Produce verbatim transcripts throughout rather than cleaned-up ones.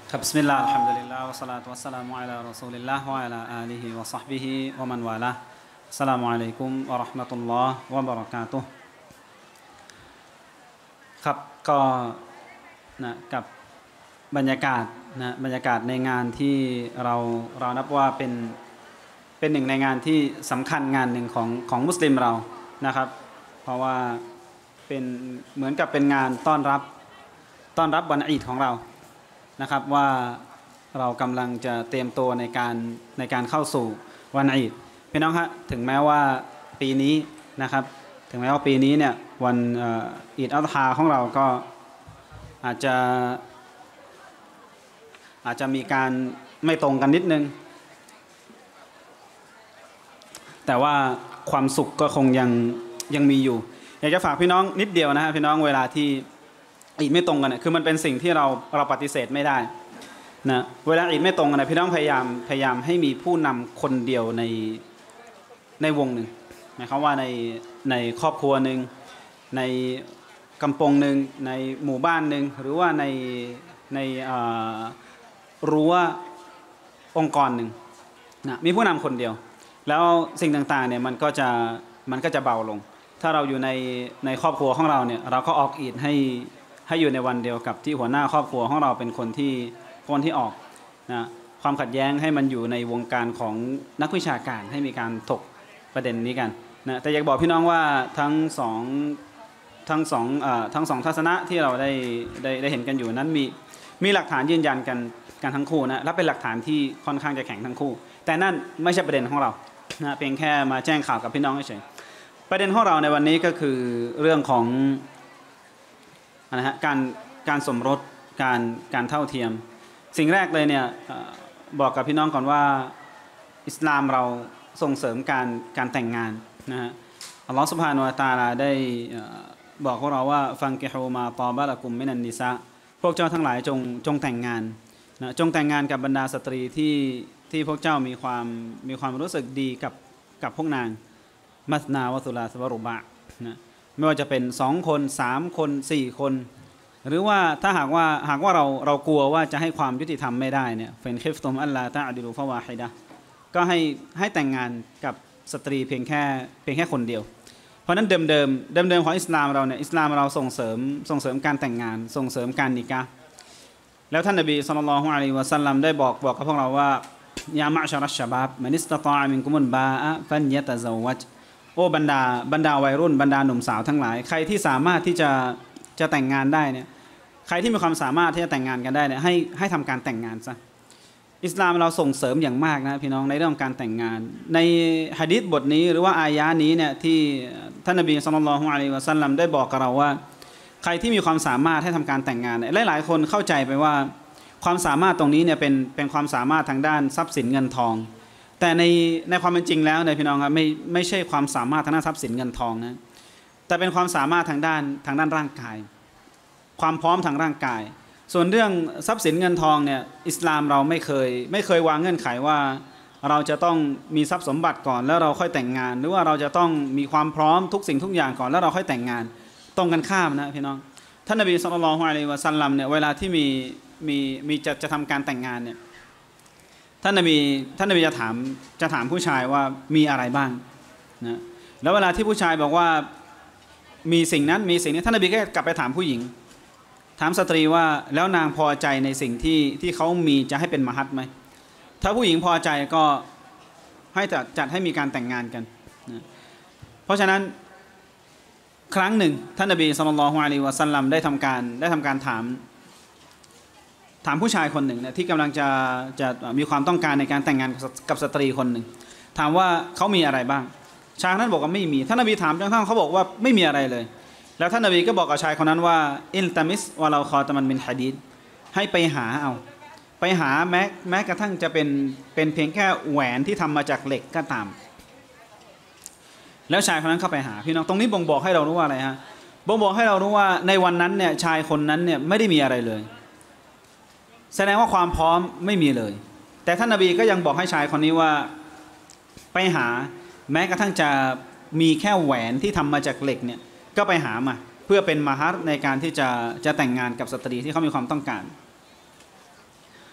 ครับบิสมิลลาห์อัลฮัมดุลิลลาห์วะศอลาตุวัสสลามุอะลารอซูลิลลาห์วะอะลาอาลิฮิวะศอฮบิฮิวะมันวาลาอัสสลามุอะลัยกุมวะเราะห์มะตุลลอฮ์วะบะเราะกาตุฮ์ครับก็นะกับบรรยากาศนะบรรยากาศในงานที่เราเรานับว่าเป็นเป็นหนึ่งในงานที่สำคัญงานหนึ่งของของมุสลิมเรานะครับเพราะว่าเป็นเหมือนกับเป็นงานต้อนรับต้อนรับวันอีดของเรานะครับว่าเรากำลังจะเตรียมตัวในการในการเข้าสู่วันอีดพี่น้องฮะถึงแม้ว่าปีนี้นะครับถึงแม้ว่าปีนี้เนี่ยวันอีดอัลฮาของเราก็อาจจะอาจจะมีการไม่ตรงกันนิดนึงแต่ว่าความสุขก็คงยังยังมีอยู่อยากจะฝากพี่น้องนิดเดียวนะฮะพี่น้องเวลาที่อีดไม่ตรงกันเนี่ยคือมันเป็นสิ่งที่เราเราปฏิเสธไม่ได้นะเวลาอีดไม่ตรงกันนะพี่น้องพยายามพยายามให้มีผู้นำคนเดียวในในวงหนึ่งหมายความว่าในในครอบครัวหนึ่งในกำปงหนึ่งในหมู่บ้านหนึ่งหรือว่าในในรั้วองค์กรหนึ่งนะมีผู้นำคนเดียวแล้วสิ่งต่างๆเนี่ยมันก็จะมันก็จะเบาลงถ้าเราอยู่ในในครอบครัวของเราเนี่ยเราก็ออกอีดให้ให้อยู่ในวันเดียวกับที่หัวหน้าครอบครัวของเราเป็นคนที่คนที่ออกนะความขัดแย้งให้มันอยู่ในวงการของนักวิชาการให้มีการถกประเด็นนี้กันนะแต่อยากบอกพี่น้องว่าทั้งสองทั้งสองเอ่อทั้งสองทัศนะที่เราได้ได้ได้เห็นกันอยู่นั้นมีมีหลักฐานยืนยันกันกันทั้งคู่นะและเป็นหลักฐานที่ค่อนข้างจะแข็งทั้งคู่แต่นั่นไม่ใช่ประเด็นของเรานะเพียงแค่มาแจ้งข่าวกับพี่น้องเฉยประเด็นของเราในวันนี้ก็คือเรื่องของนะฮะการการสมรสการการเท่าเทียมสิ่งแรกเลยเนี่ยบอกกับพี่น้องก่อนว่าอิสลามเราส่งเสริมการการแต่งงานนะฮะอัลลอฮฺซุบฮานะฮูวะตะอาลาได้บอกพวกเราว่าฟังกิฮูมาตอบะละกุมมินันนิซาพวกเจ้าทั้งหลายจงจงแต่งงานนะจงแต่งงานกับบรรดาสตรีที่ที่พวกเจ้ามีความมีความรู้สึกดีกับกับพวกนางมัสนาวะสุลาสวะรุบะนะไม่ว่าจะเป็นสองคนสามคนสี่คนหรือว่าถ้าหากว่าหากว่าเราเรากลัวว่าจะให้ความยุติธรรมไม่ได้เนี่ยเฟนคิฟตุมอัลลาตะอดิลูฟะวาฮิดะก็ให้ให้แต่งงานกับสตรีเพียงแค่เพียงแค่คนเดียวเพราะนั้นเดิมเดิมเดิมเดิมของอิสลามเราเนี่ยอิสลามเราส่งเสริมส่งเสริมการแต่งงานส่งเสริมการนิกะห์แล้วท่านนบีศ็อลลัลลอฮุอะลัยฮิวะซัลลัมได้บอกบอกกับพวกเราว่ายามะชะรัชชะบาบมันิสตะฏออะมินกุมุลบาอะฟันยะตะซะวัจโอ้บรรดาบรรดาวัยรุ่นบรรดาหนุ่มสาวทั้งหลายใครที่สามารถที่จะจะแต่งงานได้เนี่ยใครที่มีความสามารถที่จะแต่งงานกันได้เนี่ยให้ให้ทำการแต่งงานซะอิสลามเราส่งเสริมอย่างมากนะพี่น้องในเรื่องการแต่งงานในหะดีษบทนี้หรือว่าอายะห์นี้เนี่ยที่ท่านนบีศ็อลลัลลอฮุอะลัยฮิวะซัลลัมได้บอกกับเราว่าใครที่มีความสามารถให้ทำการแต่งงานเนี่ยหลายๆคนเข้าใจไปว่าความสามารถตรงนี้เนี่ยเป็นเป็นความสามารถทางด้านทรัพย์สินเงินทองแต่ในในความเป็นจริงแล้วเนี่ยพี่น้องครับไม่ไม่ใช่ความสามารถทางด้านทรัพย์สินเงินทองนะแต่เป็นความสามารถทางด้านทางด้านร่างกายความพร้อมทางร่างกายส่วนเรื่องทรัพย์สินเงินทองเนี่ยอิสลามเราไม่เคยไม่เคยวางเงื่อนไขว่าเราจะต้องมีทรัพย์สมบัติก่อนแล้วเราค่อยแต่งงานหรือว่าเราจะต้องมีความพร้อมทุกสิ่งทุกอย่างก่อนแล้วเราค่อยแต่งงานตรงกันข้ามนะพี่น้องท่านนบีศ็อลลัลลอฮุอะลัยฮิวะซัลลัมเนี่ยเวลาที่มีมีมีจะจะทำการแต่งงานเนี่ยท่านนบีท่านนบีจะถามจะถามผู้ชายว่ามีอะไรบ้างนะแล้วเวลาที่ผู้ชายบอกว่ามีสิ่งนั้นมีสิ่งนี้ท่านนบีก็กลับไปถามผู้หญิงถามสตรีว่าแล้วนางพอใจในสิ่งที่ที่เขามีจะให้เป็นมหัตไหมถ้าผู้หญิงพอใจก็ให้จัดจัดให้มีการแต่งงานกันนะเพราะฉะนั้นครั้งหนึ่งท่านนบีศ็อลลัลลอฮุอะลัยฮิวะซัลลัมได้ทำการได้ทำการถามถามผู้ชายคนหนึ่งนะที่กำลังจะจะมีความต้องการในการแต่งงานกับสตรีคนหนึ่งถามว่าเขามีอะไรบ้างชายนั้นบอกว่าไม่มีท่านนบีถามจนกระทั่งเขาบอกว่าไม่มีอะไรเลยแล้วท่านนบีก็บอกกับชายคนนั้นว่าอิลตามิสวะลาคอตะมันมินหะดีดให้ไปหาเอาไปหาแม้แม้กระทั่งจะเป็นเป็นเพียงแค่แหวนที่ทำมาจากเหล็กก็ตามแล้วชายคนนั้นเข้าไปหาพี่น้องตรงนี้บ่งบอกให้เรารู้ว่าอะไรฮะบ่งบอกให้เรารู้ว่าในวันนั้นเนี่ยชายคนนั้นเนี่ยไม่ได้มีอะไรเลยแสดงว่าความพร้อมไม่มีเลยแต่ท่านนบีก็ยังบอกให้ชายคนนี้ว่าไปหาแม้กระทั่งจะมีแค่แหวนที่ทำมาจากเหล็กเนี่ยก็ไปหามาเพื่อเป็นมหัรในการที่จะจะแต่งงานกับสตรีที่เขามีความต้องการ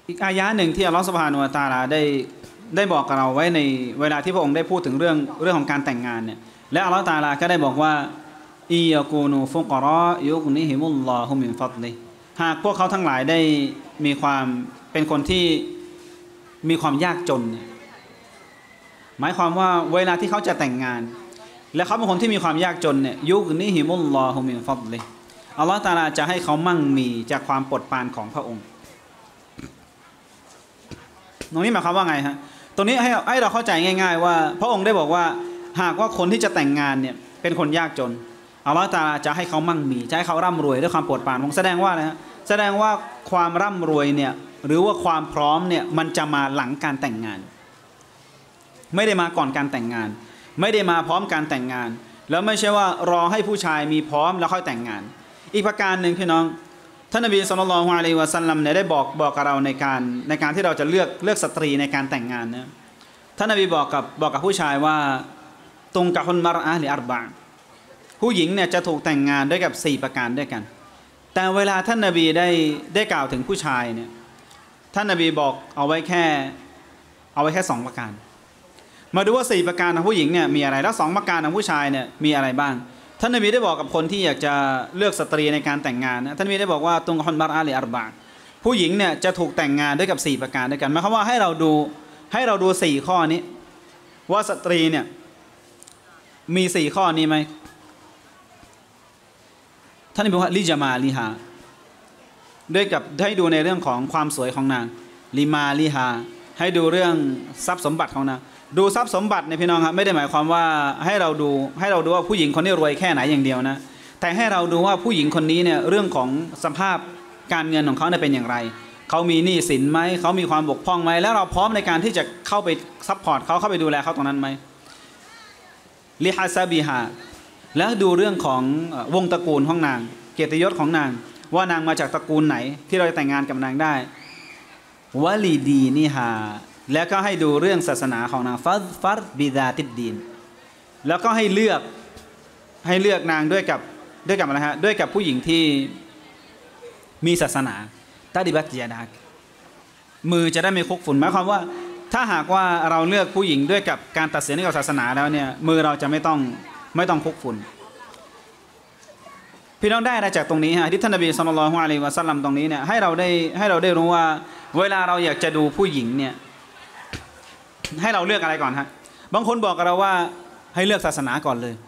อีกอายะหนึ่งที่อัลลอฮฺซุบฮานะฮูวะตะอาลาได้ได้บอกกับเราไว้ในเวลาที่พระองค์ได้พูดถึงเรื่องเรื่องของการแต่งงานเนี่ยและอัลลอฮฺตะอาลาก็ได้บอกว่าอียะกูนูฟุกรอยุกนิฮิมุลลอฮุมินฟัดลิหากพวกเขาทั้งหลายได้มีความเป็นคนที่มีความยากจนเนี่ยหมายความว่าเวลาที่เขาจะแต่งงานและเขาเป็นคนที่มีความยากจนเนี่ยยุกนิฮิมุลลอฮุมินฟัดลิอัลลอฮฺตะอาลาจะให้เขามั่งมีจากความโปรดปรานของพระองค์ตรงนี้หมายความว่าไงฮะตรงนี้ให้ให้เราเข้าใจง่ายๆว่าพระองค์ได้บอกว่าหากว่าคนที่จะแต่งงานเนี่ยเป็นคนยากจนอัลลอฮฺตะอาลาจะให้เขามั่งมีจะให้เขาร่ำรวยด้วยความโปรดปรานของแสดงว่านะฮะแสดงว่าความร่ำรวยเนี่ยหรือว่าความพร้อมเนี่ยมันจะมาหลังการแต่งงานไม่ได้มาก่อนการแต่งงานไม่ได้มาพร้อมการแต่งงานแล้วไม่ใช่ว่ารอให้ผู้ชายมีพร้อมแล้วค่อยแต่งงานอีกประการหนึ่งพี่น้องท่านนบีศ็อลลัลลอฮุอะลัยฮิวะซัลลัมเนี่ยได้บอกบอกกับเราในการในการที่เราจะเลือกเลือกสตรีในการแต่งงานนะท่านนบีบอกกับบอกกับผู้ชายว่าตรงกับคนมารอะห์ลิอัรบะผู้หญิงเนี่ยจะถูกแต่งงานด้วยกับสี่ประการด้วยกันแต่เวลาท่านนบีได้ได้กล่าวถึงผู้ชายเนี่ยท่านนบีบอกเอาไว้แค่เอาไว้แค่สองประการมาดูว่าสี่ประการของผู้หญิงเนี่ยมีอะไรแล้วสองประการของผู้ชายเนี่ยมีอะไรบ้างท่านนบีได้บอกกับคนที่อยากจะเลือกสตรีในการแต่งงานนะท่านนบีได้บอกว่าตรงคนมารอะห์ลิอัรบะผู้หญิงเนี่ยจะถูกแต่งงานด้วยกับสี่ประการด้วยกันหมายความว่าให้เราดูให้เราดูสี่ข้อนี้ว่าสตรีเนี่ยมีสี่ข้อนี้ไหมท่านนบีบอกว่าลิจามาลิฮาด้วยกับให้ดูในเรื่องของความสวยของนางลิมาลิฮาให้ดูเรื่องทรัพย์สมบัติของนางดูทรัพย์สมบัติในพี่น้องครับไม่ได้หมายความว่าให้เราดูให้เราดูว่าผู้หญิงคนนี้รวยแค่ไหนอย่างเดียวนะแต่ให้เราดูว่าผู้หญิงคนนี้เนี่ยเรื่องของสภาพการเงินของเขาเนี่ยเป็นอย่างไรเขามีหนี้สินไหมเขามีความบกพร่องไหมแล้วเราพร้อมในการที่จะเข้าไปซัพพอร์ตเขาเข้าไปดูแลเขาตรงนั้นไหมลิฮาซาบิฮาแล้วดูเรื่องของวงตระกูลของนางเกียรติยศของนางว่านางมาจากตระกูลไหนที่เราจะแต่งงานกับนางได้วะลีดีนิฮาแล้วก็ให้ดูเรื่องศาสนาของนางฟัดฟัดบิดาติดดีนแล้วก็ให้เลือกให้เลือกนางด้วยกับด้วยกับอะไรฮะด้วยกับผู้หญิงที่มีศาสนาตาดิบัตยาดามือจะได้ไม่คุกฝุ่นหมายความว่าถ้าหากว่าเราเลือกผู้หญิงด้วยกับการตัดสินเกี่ยวกับศาสนาแล้วเนี่ยมือเราจะไม่ต้องไม่ต้องคุกฝุ่นพี่น้องได้อะไรจากตรงนี้ฮะที่ท่านนบีศ็อลลัลลอฮุอะลัยฮิวะซัลลัมตรงนี้เนี่ยให้เราได้ให้เราได้รู้ว่าเวลาเราอยากจะดูผู้หญิงเนี่ยให้เราเลือกอะไรก่อนฮะบางคนบอกกับเราว่าให้เลือกศาสนาก่อนเลย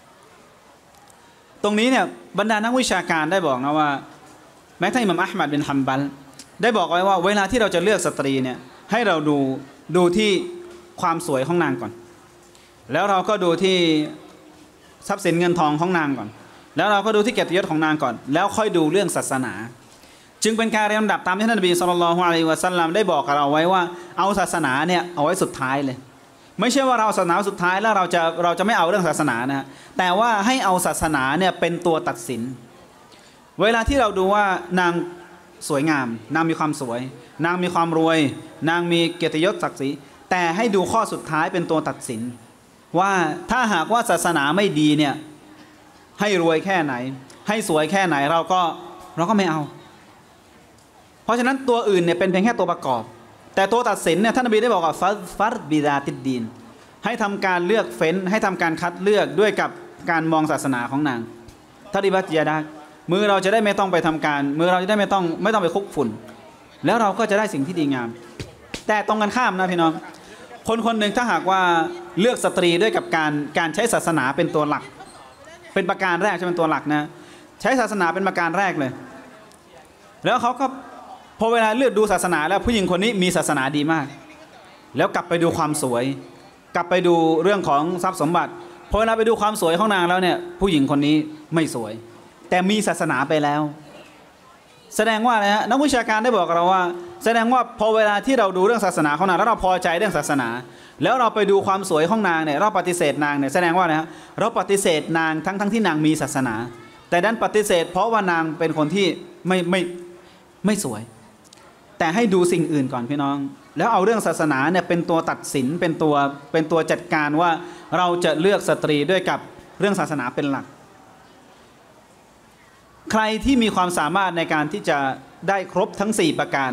ตรงนี้เนี่ยบรรดานักวิชาการได้บอกนะว่าแม้ท่านอิหม่ามอะห์มัดบินฮัมบัลได้บอกไว้ว่าเวลาที่เราจะเลือกสตรีเนี่ยให้เราดูดูที่ความสวยของนางก่อนแล้วเราก็ดูที่ทรัพย์สินเงินทองของนางก่อนแล้วเราก็ดูที่เกียรติยศของนางก่อนแล้วค่อยดูเรื่องศาสนาจึงเป็นการเรียงลำดับตามที่ท่านนบีศ็อลลัลลอฮุอะลัยฮิวะซัลลัมได้บอกกับเราไว้ว่าเอาศาสนาเนี่ยเอาไว้สุดท้ายเลยไม่ใช่ว่าเราศาสนาสุดท้ายแล้วเราจะเราจะไม่เอาเรื่องศาสนานะแต่ว่าให้เอาศาสนาเนี่ยเป็นตัวตัดสินเวลาที่เราดูว่านางสวยงามนางมีความสวยนางมีความรวยนางมีเกียรติยศศักดิ์ศรีแต่ให้ดูข้อสุดท้ายเป็นตัวตัดสินว่าถ้าหากว่าศาสนาไม่ดีเนี่ยให้รวยแค่ไหนให้สวยแค่ไหนเราก็เราก็ไม่เอาเพราะฉะนั้นตัวอื่นเนี่ยเป็นเพียงแค่ตัวประกอบแต่ตัวตัดสินเนี่ยท่านนบีได้บอกว่าฟัดฟัดบิดาติดดีนให้ทำการเลือกเฟ้นให้ทำการคัดเลือกด้วยกับการมองศาสนาของนางทาริบัตยาดามือเราจะได้ไม่ต้องไปทำการมือเราจะได้ไม่ต้องไม่ต้องไปคุกฝุ่นแล้วเราก็จะได้สิ่งที่ดีงามแต่ตรงกันข้ามนะพี่น้องคนคนหนึ่งถ้าหากว่าเลือกสตรีด้วยกับการการใช้ศาสนาเป็นตัวหลักเป็นประการแรกใช่เป็นตัวหลักนะใช้ศาสนาเป็นประการแรกเลยแล้วเขาก็พอเวลาเลือกดูศาสนาแล้วผู้หญิงคนนี้มีศาสนาดีมากแล้วกลับไปดูความสวยกลับไปดูเรื่องของทรัพย์สมบัติพอเวลาไปดูความสวยของนางแล้วเนี่ยผู้หญิงคนนี้ไม่สวยแต่มีศาสนาไปแล้วแสดงว่าอะไรฮะนักวิชาการได้บอกกับเราว่าแสดงว่าพอเวลาที่เราดูเรื่องศาสนาของนางแล้วเราพอใจเรื่องศาสนาแล้วเราไปดูความสวยของนางเนี่ยเราปฏิเสธนางเนี่ยแสดงว่าอะไรฮะเราปฏิเสธนางทั้งทั้งที่นางมีศาสนาแต่ดันปฏิเสธเพราะว่านางเป็นคนที่ไม่ไม่ไม่สวยแต่ให้ดูสิ่งอื่นก่อนพี่น้องแล้วเอาเรื่องศาสนาเนี่ยเป็นตัวตัดสินเป็นตัวเป็นตัวจัดการว่าเราจะเลือกสตรีด้วยกับเรื่องศาสนาเป็นหลักใครที่มีความสามารถในการที่จะได้ครบทั้งสี่ประการ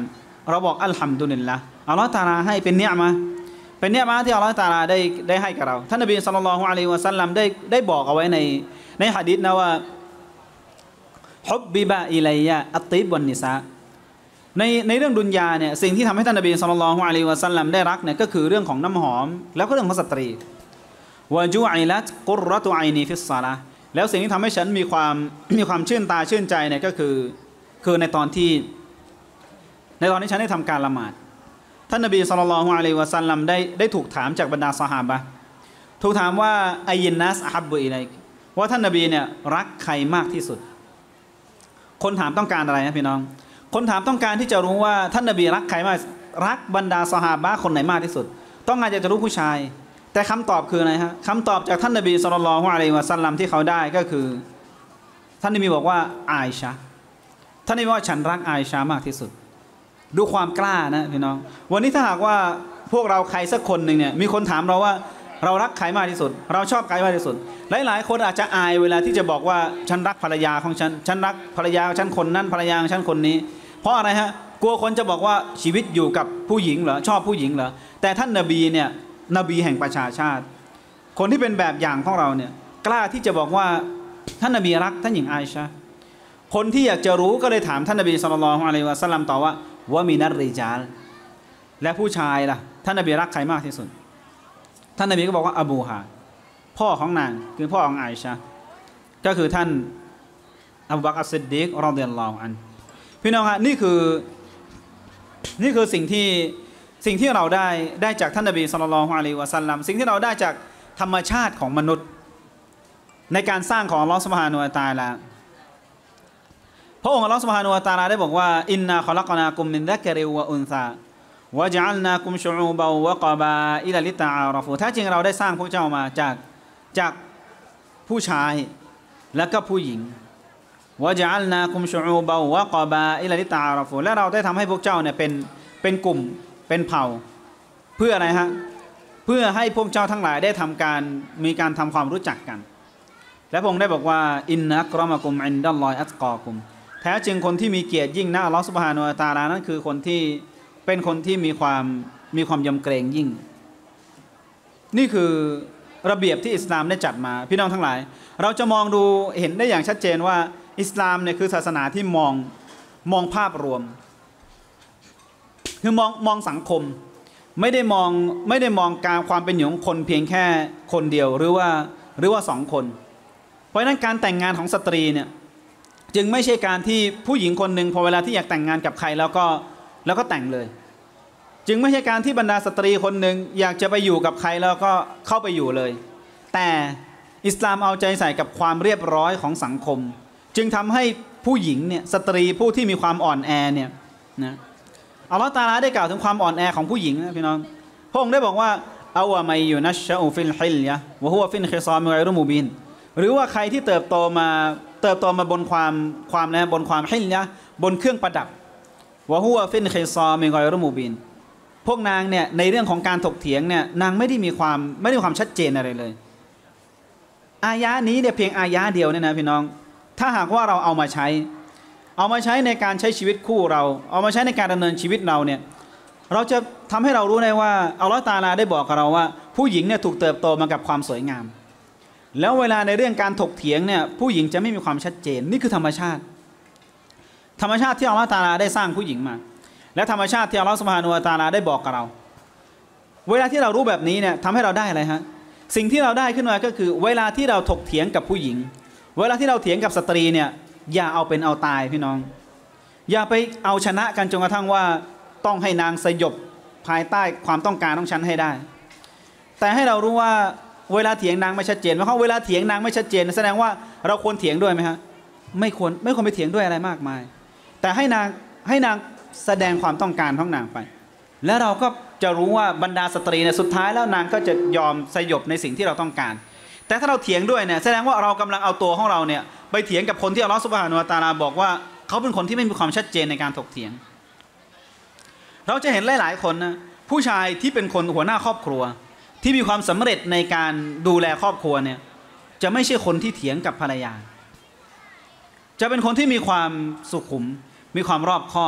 เราบอกอัลฮัมดุลิลละอัลลอฮฺตะอาลาให้เป็นเนียมะเป็นเนียมะที่อัลลอฮฺตะอาลาได้ได้ให้กับเราท่านนบีศ็อลลัลลอฮุอะลัยฮิวะซัลลัมได้ได้บอกเอาไว้ในในหะดีษนะว่าฮุบบิบะอิลัยยะอัตติบวันนิซาในในเรื่องดุนยาเนี่ยสิ่งที่ทำให้ท่านนบีศ็อลลัลลอฮุอะลัยฮิวะซัลลัมได้รักเนี่ยก็คือเรื่องของน้ำหอมแล้วก็เรื่องของสตรีวะจุอิลัตกุรเราะตุอัยนีฟิศศอลาห์แล้วสิ่งที่ทำให้ฉันมีความมีความชื่นตาชื่นใจเนี่ยก็คือคือในตอนที่ในตอนที่ฉันได้ทำการละหมาดท่านนบีศ็อลลัลลอฮุอะลัยฮิวะซัลลัมได้ได้ถูกถามจากบรรดาซอฮาบะห์ถูกถามว่าอัยยินนัสอะฮับบุอิลัยกว่าท่านนบีเนี่ยรักใครมากที่สุดคนถามต้องการอะไรนะพี่น้องคนถามต้องการที่จะรู้ว่าท่านนบีรักใครมากรักบรรดาซอฮาบะห์คนไหนมากที่สุดต้องการจะรู้ผู้ชายแต่คำตอบคืออะไรฮะคำตอบจากท่านนบีศ็อลลัลลอฮุอะลัยฮิวะซัลลัมที่เขาได้ก็คือท่านนบีบอกว่าอาอิชะห์ท่านนบีว่าฉันรักอาอิชะห์มากที่สุดดูความกล้านะพี่น้องวันนี้ถ้าหากว่าพวกเราใครสักคนหนึ่งเนี่ยมีคนถามเราว่าเรารักใครมากที่สุดเราชอบใครมากที่สุดหลายๆคนอาจจะอายเวลาที่จะบอกว่าฉันรักภรรยาของฉันฉันรักภรรยาฉันคนนั้นภรรยาฉันคนนี้เพราะอะไรฮะกลัวคนจะบอกว่าชีวิตอยู่กับผู้หญิงเหรอชอบผู้หญิงเหรอแต่ท่านนบีเนี่ยนบีแห่งประชาชาติคนที่เป็นแบบอย่างของเราเนี่ยกล้าที่จะบอกว่าท่านนบีรักท่านหญิงอาอิชะห์คนที่อยากจะรู้ก็เลยถามท่านนบีศ็อลลัลลอฮุอะลัยฮิวะซัลลัมต่อว่าวะมินัรริญาลและผู้ชายล่ะท่านนบีรักใครมากที่สุดท่านนบีก็บอกว่าอบูฮาพ่อของนางคือพ่อของอาอิชะห์ก็คือท่านอบูบักรอัสซิดดีกรอฎิยัลลอฮุอันฮุพี่น้องฮะนี่คือนี่คือสิ่งที่สิ่งที่เราได้ได้จากท่านนบีศ็อลลัลลอฮุอะลัยฮิวะซัลลัมสิ่งที่เราได้จากธรรมชาติของมนุษย์ในการสร้างของอัลเลาะห์ซุบฮานะฮูวะตะอาลาพระองค์อัลเลาะห์ซุบฮานะฮูวะตะอาลาได้บอกว่าอินนาคอลักนากุมมินซักริวะอุนซาวะญะอัลนากุมชุอูบะวะกะบาอิลลิตะอาราฟูแท้จริงเราได้สร้างพวกเจ้ามาจากจากผู้ชายและก็ผู้หญิงวะญะอัลนากุมชุอูบะวะกะบาอิลลิตะอาราฟูและเราได้ทำให้พวกเจ้าเนี่ยเป็นเป็นกลุ่มเป็นเผ่าเพื่ออะไรฮะเพื่อให้พวกเจ้าทั้งหลายได้ทำการมีการทำความรู้จักกันและพระองค์ได้บอกว่าอินนักรอมะกุมอินดัลลอฮิอัตกอกุมแท้จริงคนที่มีเกียรติยิ่งนะอัลเลาะห์ซุบฮานะฮูวะตะอาลานั่นคือคนที่เป็นคนที่มีความมีความยำเกรงยิ่งนี่คือระเบียบที่อิสลามได้จัดมาพี่น้องทั้งหลายเราจะมองดูเห็นได้อย่างชัดเจนว่าอิสลามเนี่ยคือศาสนาที่มองมองภาพรวมคือมองมองสังคมไม่ได้มองไม่ได้มองการความเป็นอยู่ของคนเพียงแค่คนเดียวหรือว่าหรือว่าสองคนเพราะฉะนั้นการแต่งงานของสตรีเนี่ยจึงไม่ใช่การที่ผู้หญิงคนหนึ่งพอเวลาที่อยากแต่งงานกับใครแล้วก็แล้วก็แต่งเลยจึงไม่ใช่การที่บรรดาสตรีคนหนึ่งอยากจะไปอยู่กับใครแล้วก็เข้าไปอยู่เลยแต่อิสลามเอาใจใส่กับความเรียบร้อยของสังคมจึงทำให้ผู้หญิงเนี่ยสตรีผู้ที่มีความอ่อนแอเนี่ยนะอัลเลาะห์ตะอาลาได้กล่าวถึงความอ่อนแอของผู้หญิงนะพี่น้องพระองค์ได้บอกว่าอาวะมัยยุนัชชะอูฟิลฮิลยะวะฮุวะฟินคิซามิไกรุมุบินหรือว่าใครที่เติบโตมาเติบโตมาบนความความนะบนความฮิลยะบนเครื่องประดับวะฮุวะฟินคิซามิไกรุมุบินพวกนางเนี่ยในเรื่องของการถกเถียงเนี่ยนางไม่ได้มีความไม่ได้มีความชัดเจนอะไรเลยอายะนี้เนี่ยเพียงอายะเดียวเนี่ยนะพี่น้องถ้าหากว่าเราเอามาใช้เอามาใช้ในการใช้ชีวิตคู่เราเอามาใช้ในการดำเนินชีวิตเราเนี่ยเราจะทำให้เรารู้ได้ว่าอัลเลาะห์ตะอาลาได้บอกกับเราว่าผู้หญิงเนี่ยถูกเติบโตมากับความสวยงามแล้วเวลาในเรื่องการถกเถียงเนี่ยผู้หญิงจะไม่มีความชัดเจนนี่คือธรรมชาติธรรมชาติที่อัลเลาะห์ตะอาลาได้สร้างผู้หญิงมาและธรรมชาติที่อัลเลาะห์ซุบฮานะฮูวะตะอาลาได้บอกกับเราเวลาที่เรารู้แบบนี้เนี่ยทำให้เราได้อะไรฮะสิ่งที่เราได้ขึ้นมาก็คือเวลาที่เราถกเถียงกับผู้หญิงเวลาที่เราเถียงกับสตรีเนี่ยอย่าเอาเป็นเอาตายพี่น้องอย่าไปเอาชนะกันจนกระทั่งว่าต้องให้นางสยบภายใต้ความต้องการของฉันให้ได้แต่ให้เรารู้ว่าเวลาเถียงนางไม่ชัดเจนเพราะเวลาเถียงนางไม่ชัดเจนแสดงว่าเราควรเถียงด้วยไหมฮะไม่ควรไม่ควรไปเถียงด้วยอะไรมากมายแต่ให้นางให้นางแสดงความต้องการของนางไปแล้วเราก็จะรู้ว่าบรรดาสตรีเนี่ยสุดท้ายแล้วนางก็จะยอมสยบในสิ่งที่เราต้องการแต่ถ้าเราเถียงด้วยเนี่ยแสดงว่าเรากำลังเอาตัวของเราเนี่ยไปเถียงกับคนที่อัลเลาะห์ซุบฮานะฮูวะตะอาลาบอกว่าเขาเป็นคนที่ไม่มีความชัดเจนในการถกเถียงเราจะเห็นหลายๆคนนะผู้ชายที่เป็นคนหัวหน้าครอบครัวที่มีความสำเร็จในการดูแลครอบครัวเนี่ยจะไม่ใช่คนที่เถียงกับภรรยาจะเป็นคนที่มีความสุขุมมีความรอบคอบ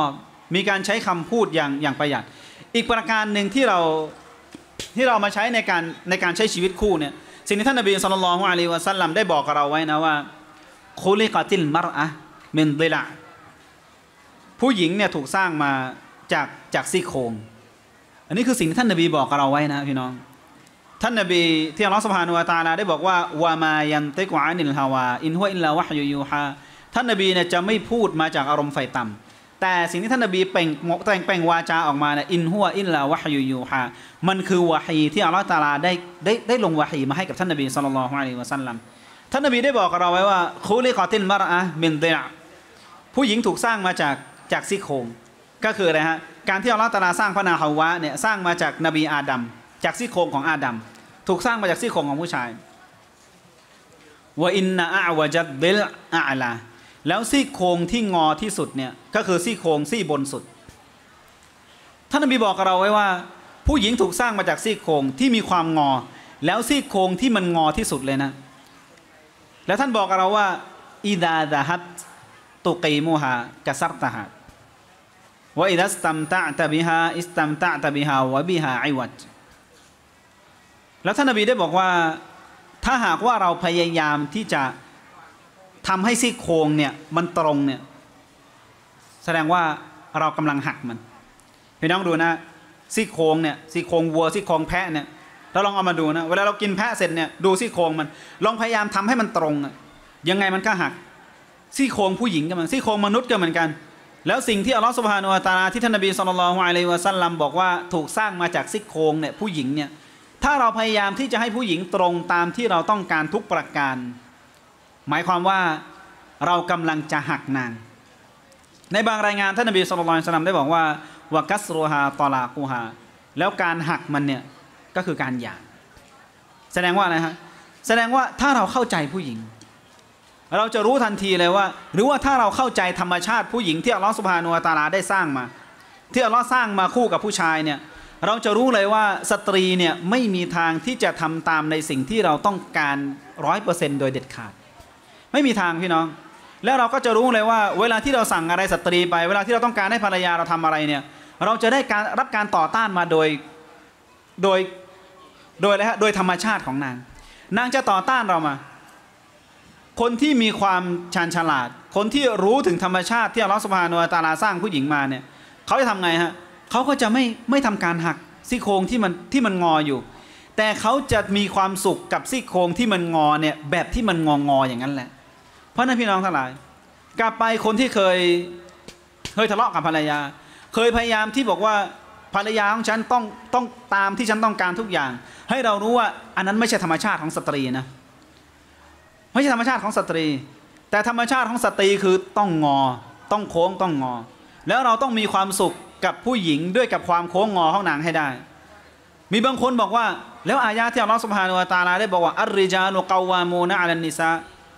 มีการใช้คำพูดอย่างอย่างประหยัดอีกประการหนึ่งที่เราที่เรามาใช้ในการในการใช้ชีวิตคู่เนี่ยสิ่งที่ท่านนบีศ็อลลัลลอฮุอะลัยฮิวะซัลลัมได้บอกกับเราไว้นะว่าคุลิกะติลมัรอะห์มินฎิละผู้หญิงเนี่ยถูกสร้างมาจากจากซี่โครงอันนี้คือสิ่งที่ท่านนบีบอกกับเราไว้นะพี่น้องท่านนบีที่อัลลอฮฺซุบฮานะฮูวะตะอาลาได้บอกว่าวะมายันติกุอานิลฮาวาอินฮุวะอิลลาวะฮยุยูฮาท่านนบีเนี่ยจะไม่พูดมาจากอารมณ์ไฟต่ำแต่สิ่งที่ท่านนบีเปล่งแต่งเปล่งวาจาออกมาเนี่ยอินฮุวะอิลลาวะฮยุยูฮามันคือวะฮีที่อัลลอฮฺตะอาลาได้ได้ได้ลงวะฮีมาให้กับท่านนบีศ็อลลัลลอฮุอะลัยฮิวะซัลลัมท่านนบีได้บอกกับเราไว้ว่าคุลิกะติลมัรอะห์มินฎิละผู้หญิงถูกสร้างมาจากจากซี่โครงก็คืออะไรฮะการที่อัลลอฮฺตะอาลาสร้างพระนางฮาวะเนี่ยสร้างมาจากนบีอาดัมจากซี่โครงของอาดัมถูกสร้างมาจากซี่โครงของผู้ชายวะอินนะอะวะจัดดิลอะลาแล้วซี่โครงที่งอที่สุดเนี่ยก็คือซี่โครงซี่บนสุดท่านนบีบอกกับเราไว้ว่าผู้หญิงถูกสร้างมาจากซี่โครงที่มีความงอแล้วซี่โครงที่มันงอที่สุดเลยนะแล้วท่านบอกกับเราว่าอิดาดะฮัตตุกีมูฮากะซัรตะฮาวะอิดัสตัมตะตะบิฮาอิสตัมตะตะบิฮาวะบิฮาอิวัจแล้วท่านนบีได้บอกว่าถ้าหากว่าเราพยายามที่จะทำให้ซี่โครงเนี่ยมันตรงเนี่ยแสดงว่าเรากำลังหักมันพี่น้องดูนะซี่โครงเนี่ยซี่โครงวัวซี่โครงแพะเนี่ยเราลองเอามาดูนะเวลาเรากินแพะเสร็จเนี่ยดูซี่โครงมันลองพยายามทำให้มันตรงยังไงมันก็หักซี่โครงผู้หญิงก็เหมือนซี่โครงมนุษย์ก็เหมือนกันแล้วสิ่งที่อัลลอฮฺซุบฮานะฮูวะตะอาลาที่ท่านนบีศ็อลลัลลอฮุอะลัยฮิวะซัลลัมบอกว่าถูกสร้างมาจากซี่โครงเนี่ยผู้หญิงเนี่ยถ้าเราพยายามที่จะให้ผู้หญิงตรงตามที่เราต้องการทุกประการหมายความว่าเรากำลังจะหักนางในบางรายงานท่านนบีศ็อลลัลลอฮุอะลัยฮิวะซัลลัมได้บอกว่าวะกัสรุฮาตอลากูฮาแล้วการหักมันเนี่ยก็คือการหย่าแสดงว่าอะไรฮะแสดงว่าถ้าเราเข้าใจผู้หญิงเราจะรู้ทันทีเลยว่าหรือว่าถ้าเราเข้าใจธรรมชาติผู้หญิงที่อัลลอฮฺซุบฮานะฮูวะตะอาลาได้สร้างมาที่อัลลอฮฺสร้างมาคู่กับผู้ชายเนี่ยเราจะรู้เลยว่าสตรีเนี่ยไม่มีทางที่จะทำตามในสิ่งที่เราต้องการร้อยเปอร์เซ็นต์โดยเด็ดขาดไม่มีทางพี่น้องแล้วเราก็จะรู้เลยว่าเวลาที่เราสั่งอะไรสตรีไปเวลาที่เราต้องการให้ภรรยาเราทำอะไรเนี่ยเราจะได้การรับการต่อต้านมาโดยโดยโดยอะไรฮะโดยธรรมชาติของนางนางจะต่อต้านเรามาคนที่มีความชาญฉลาดคนที่รู้ถึงธรรมชาติที่อัลลอฮฺซุบฮานะฮูวะตะอาลาสร้างผู้หญิงมาเนี่ยเขาจะทำไงฮะเขาก็จะไม่ไม่ทำการหักซี่โครงที่มันที่มันงออยู่แต่เขาจะมีความสุขกับซี่โครงที่มันงอเนี่ยแบบที่มันงองออย่างนั้นแหละเพราะนั้นพี่น้องทั้งหลายกลับไปคนที่เคยเคยทะเลาะกับภรรยาเคยพยายามที่บอกว่าภรรยาของฉันต้องต้องตามที่ฉันต้องการทุกอย่างให้เรารู้ว่าอันนั้นไม่ใช่ธรรมชาติของสตรีนะไม่ใช่ธรรมชาติของสตรีแต่ธรรมชาติของสตรีคือต้องงอต้องโค้งต้องงอแล้วเราต้องมีความสุขกับผู้หญิงด้วยกับความโค้งงอของนางให้ได้มีบางคนบอกว่าแล้วอายะที่อัลลอฮฺซุบฮานะฮูวะตะอาลาได้บอกว่าอัรริจาลุกอวามูนะอะลันนิซา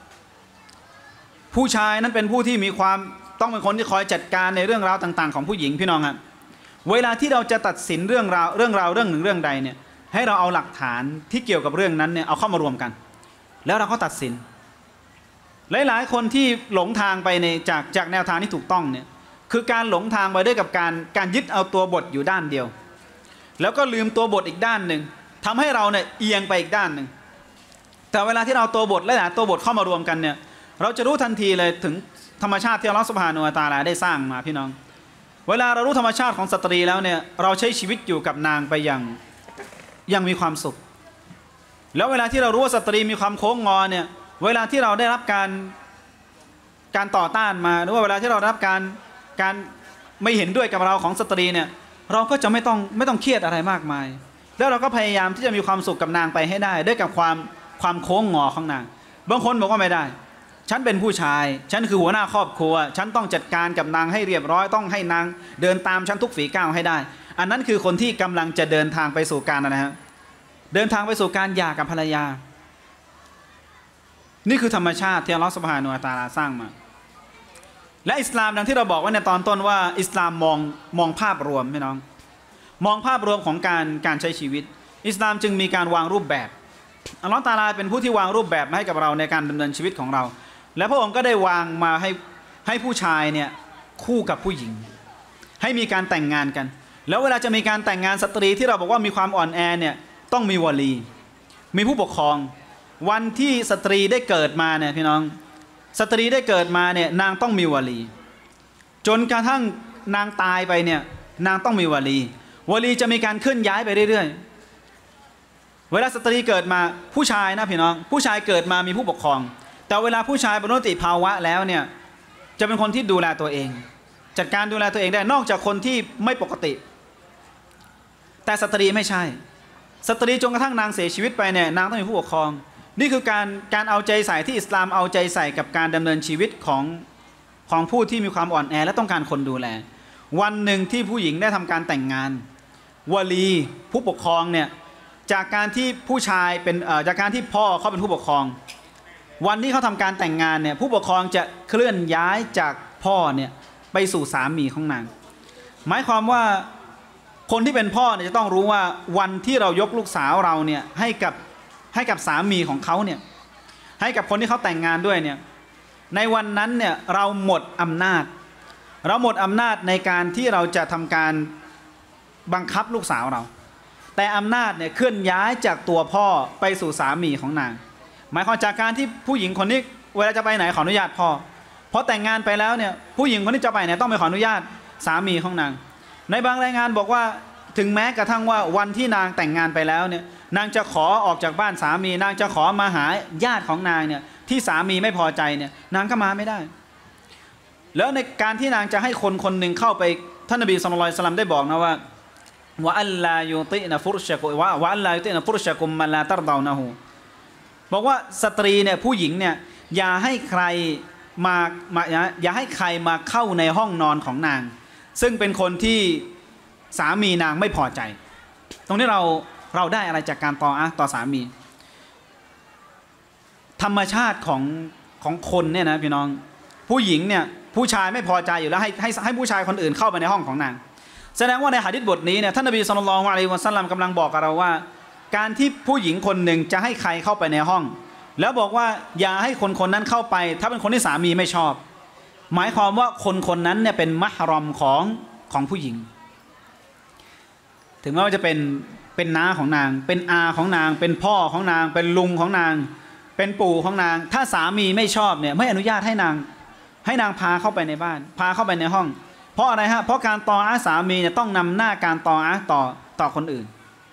ผู้ชายนั้นเป็นผู้ที่มีความต้องเป็นคนที่คอยจัดการในเรื่องราวต่างๆของผู้หญิงพี่น้องครับเวลาที่เราจะตัดสินเรื่องราวเรื่องราวเรื่องหนึ่งเรื่องใดเนี่ยให้เราเอาหลักฐานที่เกี่ยวกับเรื่องนั้นเนี่ยเอาเข้ามารวมกันแล้วเราก็ตัดสินหลายๆคนที่หลงทางไปในจากจากแนวทางที่ถูกต้องเนี่ยคือการหลงทางไปด้วยกับการการยึดเอาตัวบทอยู่ด้านเดียวแล้วก็ลืมตัวบทอีกด้านหนึ่งทำให้เราเนี่ยเอียงไปอีกด้านหนึ่งแต่เวลาที่เราตัวบทและหลายตัวบทเข้ามารวมกันเนี่ยเราจะรู้ทันทีเลยถึงธรรมชาติที่อัลลอฮฺซุบฮานะฮูวะตะอาลาได้สร้างมาพี่น้องเวลาเรารู้ธรรมชาติของสตรีแล้วเนี่ยเราใช้ชีวิตอยู่กับนางไปอย่างยังมีความสุขแล้วเวลาที่เรารู้ว่าสตรีมีความโค้งงอเนี่ยเวลาที่เราได้รับการการต่อต้านมาหรือว่าเวลาที่เราได้รับการการไม่เห็นด้วยกับเราของสตรีเนี่ยเราก็จะไม่ต้องไม่ต้องเครียดอะไรมากมายแล้วเราก็พยายามที่จะมีความสุขกับนางไปให้ได้ด้วยกับความความโค้งงอของนางบางคนบอกว่าไม่ได้ฉันเป็นผู้ชายฉันคือหัวหน้าครอบครัวฉันต้องจัดการกับนางให้เรียบร้อยต้องให้นางเดินตามฉันทุกฝีก้าวให้ได้อันนั้นคือคนที่กำลังจะเดินทางไปสู่การอะไรฮะเดินทางไปสู่การหย่ากับภรรยานี่คือธรรมชาติที่อัลลอฮฺซุบฮานะฮูวะตะอาลาสร้างมาและอิสลามดังที่เราบอกไว้ในตอนต้นว่าอิสลามมองมองภาพรวมพี่น้องมองภาพรวมของการการใช้ชีวิตอิสลามจึงมีการวางรูปแบบอัลลอฮฺตะอาลาเป็นผู้ที่วางรูปแบบมาให้กับเราในการดำเนินชีวิตของเราและพระองค์ก็ได้วางมาให้ให้ผู้ชายเนี่ยคู่กับผู้หญิงให้มีการแต่งงานกันแล้วเวลาจะมีการแต่งงานสตรีที่เราบอกว่ามีความอ่อนแอเนี่ยต้องมีวลีมีผู้ปกครองวันที่สตรีได้เกิดมาเนี่ยพี่น้องสตรีได้เกิดมาเนี่ยนางต้องมีวลีจนกระทั่งนางตายไปเนี่ยนางต้องมีวลีวลีจะมีการเคลื่อนย้ายไปเรื่อยๆเวลาสตรีเกิดมาผู้ชายนะพี่น้องผู้ชายเกิดมามีผู้ปกครองแต่เวลาผู้ชายบรรลุนิติภาวะแล้วเนี่ยจะเป็นคนที่ดูแลตัวเองจัดการดูแลตัวเองได้นอกจากคนที่ไม่ปกติแต่สตรีไม่ใช่สตรีจนกระทั่งนางเสียชีวิตไปเนี่ยนางต้องมีผู้ปกครองนี่คือการการเอาใจใส่ที่อิสลามเอาใจใส่กับการดำเนินชีวิตของของผู้ที่มีความอ่อนแอและต้องการคนดูแลวันหนึ่งที่ผู้หญิงได้ทำการแต่งงานวลีผู้ปกครองเนี่ยจากการที่ผู้ชายเป็นจากการที่พ่อเขาเป็นผู้ปกครองวันที่เขาทำการแต่งงานเนี่ยผู้ปกครองจะเคลื่อนย้ายจากพ่อเนี่ยไปสู่สามีของนางหมายความว่าคนที่เป็นพ่อเนี่ยจะต้องรู้ว่าวันที่เรายกลูกสาวเราเนี่ยให้กับให้กับสามีของเขาเนี่ยให้กับคนที่เขาแต่งงานด้วยเนี่ยในวันนั้นเนี่ยเราหมดอำนาจเราหมดอำนาจในการที่เราจะทำการบังคับลูกสาวเราแต่อำนาจเนี่ยเคลื่อนย้ายจากตัวพ่อไปสู่สามีของนางหมายความจากการที่ผู้หญิงคนนี้เวลาจะไปไหนขออนุญาตพ่อเพราะแต่งงานไปแล้วเนี่ยผู้หญิงคนที่จะไปไหนต้องไปขออนุญาตสามีของนางในบางรายงานบอกว่าถึงแม้กระทั่งว่าวันที่นางแต่งงานไปแล้วเนี่ยนางจะขอออกจากบ้านสามีนางจะขอมาหาญาติของนางเนี่ยที่สามีไม่พอใจเนี่ยนางก็มาไม่ได้แล้วในการที่นางจะให้คนคนหนึ่งเข้าไปท่านนบีศ็อลลัลลอฮุอะลัยฮิวะซัลลัมได้บอกนะว่าวะอัลลายุตินะฟุรชะกุวะวะอัลลายุตินะฟุรชะกุมมะลาตัรฎาวนะฮูบอกว่าสตรีเนี่ยผู้หญิงเนี่ยอย่าให้ใครมามาอย่าให้ใครมาเข้าในห้องนอนของนางซึ่งเป็นคนที่สามีนางไม่พอใจตรงนี้เราเราได้อะไรจากการต่ออะต่อสามีธรรมชาติของของคนเนี่ยนะพี่น้องผู้หญิงเนี่ยผู้ชายไม่พอใจอยู่แล้วให้ให้ให้ผู้ชายคนอื่นเข้าไปในห้องของนางแสดงว่าในหะดีษบทนี้เนี่ยท่านนบีศ็อลลัลลอฮุอะลัยฮิวะซัลลัมกำลังบอกกับเราว่าการที่ผู้หญิงคนหนึ่งจะให้ใครเข้าไปในห้องแล้วบอกว่าอย่าให้คนคนนั้นเข้าไปถ้าเป็นคนที่สามีไม่ชอบหมายความว่าคนคนนั้นเนี่ยเป็นมะฮรอมของของผู้หญิงถึงแม้ว่าจะเป็นเป็นน้าของนางเป็นอาของนางเป็นพ่อของนางเป็นลุงของนางเป็นปู่ของนางถ้าสามีไม่ชอบเนี่ยไม่อนุญาตให้นางให้นางพาเข้าไปในบ้านพาเข้าไปในห้องเพราะอะไรฮะเพราะการตออะห์สามีเนี่ยต้องนำหน้าการตออะห์ต่อต่อคนอื่น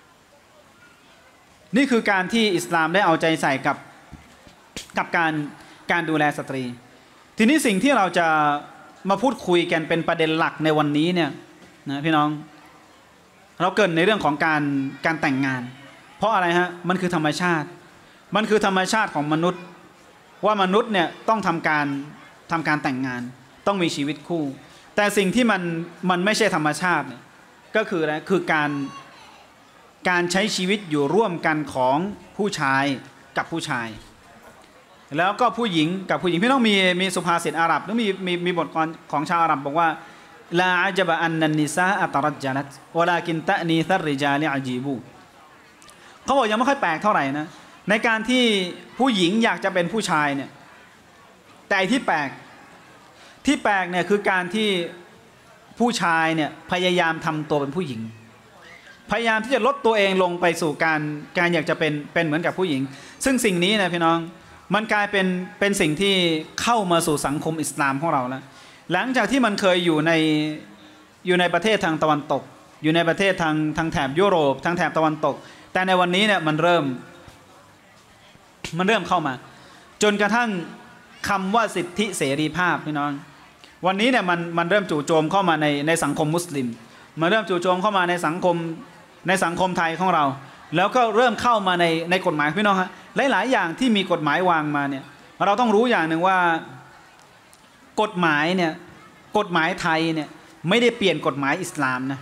นี่คือการที่อิสลามได้เอาใจใส่กับกับการการดูแลสตรีทีนี้สิ่งที่เราจะมาพูดคุยกันเป็นประเด็นหลักในวันนี้เนี่ยนะพี่น้องเราเกิดในเรื่องของการการแต่งงานเพราะอะไรฮะมันคือธรรมชาติมันคือธรรมชาติของมนุษย์ว่ามนุษย์เนี่ยต้องทำการทำการแต่งงานต้องมีชีวิตคู่แต่สิ่งที่มันมันไม่ใช่ธรรมชาติเนี่ยก็คืออะไรคือการการใช้ชีวิตอยู่ร่วมกันของผู้ชายกับผู้ชายแล้วก็ผู้หญิงกับผู้หญิงพี่ต้องมีมีสุภาษิตอาหรับหรือมีมีมีบทกลอนของชาวอาหรับบอกว่าลาอัจบะอันนันนิซาอัตรัจจันัตวะลากินตะนีซัรริจาลิอะจีบูเขาบอกยังไม่ค่อยแปลกเท่าไหร่นะในการที่ผู้หญิงอยากจะเป็นผู้ชายเนี่ยแต่ที่แปลกที่แปลกเนี่ยคือการที่ผู้ชายเนี่ยพยายามทำตัวเป็นผู้หญิงพยายามที่จะลดตัวเองลงไปสู่การการอยากจะเป็นเป็นเหมือนกับผู้หญิงซึ่งสิ่งนี้นะพี่น้องมันกลายเป็นเป็นสิ่งที่เข้ามาสู่สังคมอิสลามของเราแล้วหลังจากที่มันเคยอยู่ในอยู่ในประเทศทางตะวันตกอยู่ในประเทศทางทางแถบยุโรปทางแถบตะวันตกแต่ในวันนี้เนี่ยมันเริ่มมันเริ่มเข้ามาจนกระทั่งคำว่าสิทธิเสรีภาพพี่น้องวันนี้เนี่ยมันมันเริ่มจู่โจมเข้ามาในในสังคมมุสลิมมันเริ่มจู่โจมเข้ามาในสังคมในสังคมไทยของเราแล้วก็เริ่มเข้ามาในในกฎหมายพี่น้องฮะหลายๆอย่างที่มีกฎหมายวางมาเนี่ยเราต้องรู้อย่างหนึ่งว่ากฎหมายเนี่ยกฎหมายไทยเนี่ยไม่ได้เปลี่ยนกฎหมายอิสลามนะ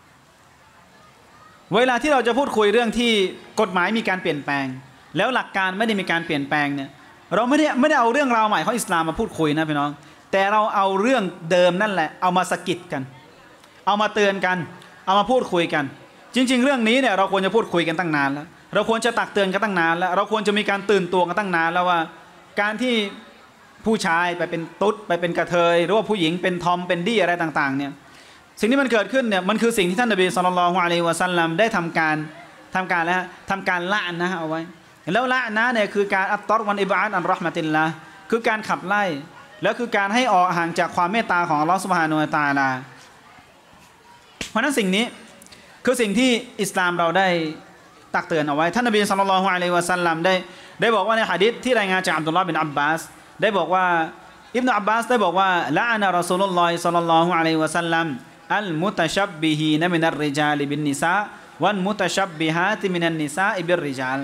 เวลาที่เราจะพูดคุยเรื่องที่กฎหมายมีการเปลี่ยนแปลงแล้วหลักการไม่ได้มีการเปลี่ยนแปลงเนี่ยเราไม่ได้ไม่ได้เอาเรื่องราวใหม่ของอิสลามมาพูดคุยนะพี่น้องแต่เราเอาเรื่องเดิมนั่นแหละเอามาสะกิดกันเอามาเตือนกันเอามาพูดคุยกันจริงๆเรื่องนี้เนี่ยเราควรจะพูดคุยกันตั้งนานแล้วเราควรจะตักเตือนกันตั้งนานแล้วเราควรจะมีการตื่นตัวกันตั้งนานแล้วว่าการที่ผู้ชายไปเป็นตุ๊ดไปเป็นกระเทยหรือว่าผู้หญิงเป็นทอมเป็นดี้อะไรต่างๆเนี่ยสิ่งที่มันเกิดขึ้นเนี่ยมันคือสิ่งที่ท่านนบีศ็อลลัลลอฮุอะลัยฮิวะซัลลัมได้ทำการทำการแล้วทำการละนะเอาไว้แล้วละนะเนี่ยคือการอัตตอรวันอิบอาดอันเราะห์มะติลลาห์คือการขับไล่แล้วคือการให้ออกห่างจากความเมตตาของอัลเลาะห์ซุบฮานะฮูวะตะอาลาเพราะนั้นสิ่งนี้คือสิ่งที่อิสลามเราได้ตักเตือนเอาไว้ท่านนบีศ็อลลัลลอฮุอะลัยฮิวะซัลลัมได้ได้บอกว่าในหะดีษที่รายงานจากอับดุลลอฮ์บินอับบาสได้บอกว่าอิบนุอับบาสได้บอกว่าละอานะรอซูลุลลอฮิศ็อลลัลลอฮุอะลัยฮิวะซัลลัมอัลมุตะชับบิฮีนมินัรริจาลิบินนิซาวันมุตะชับบิฮาติมินันนิซาอิบิรริจาล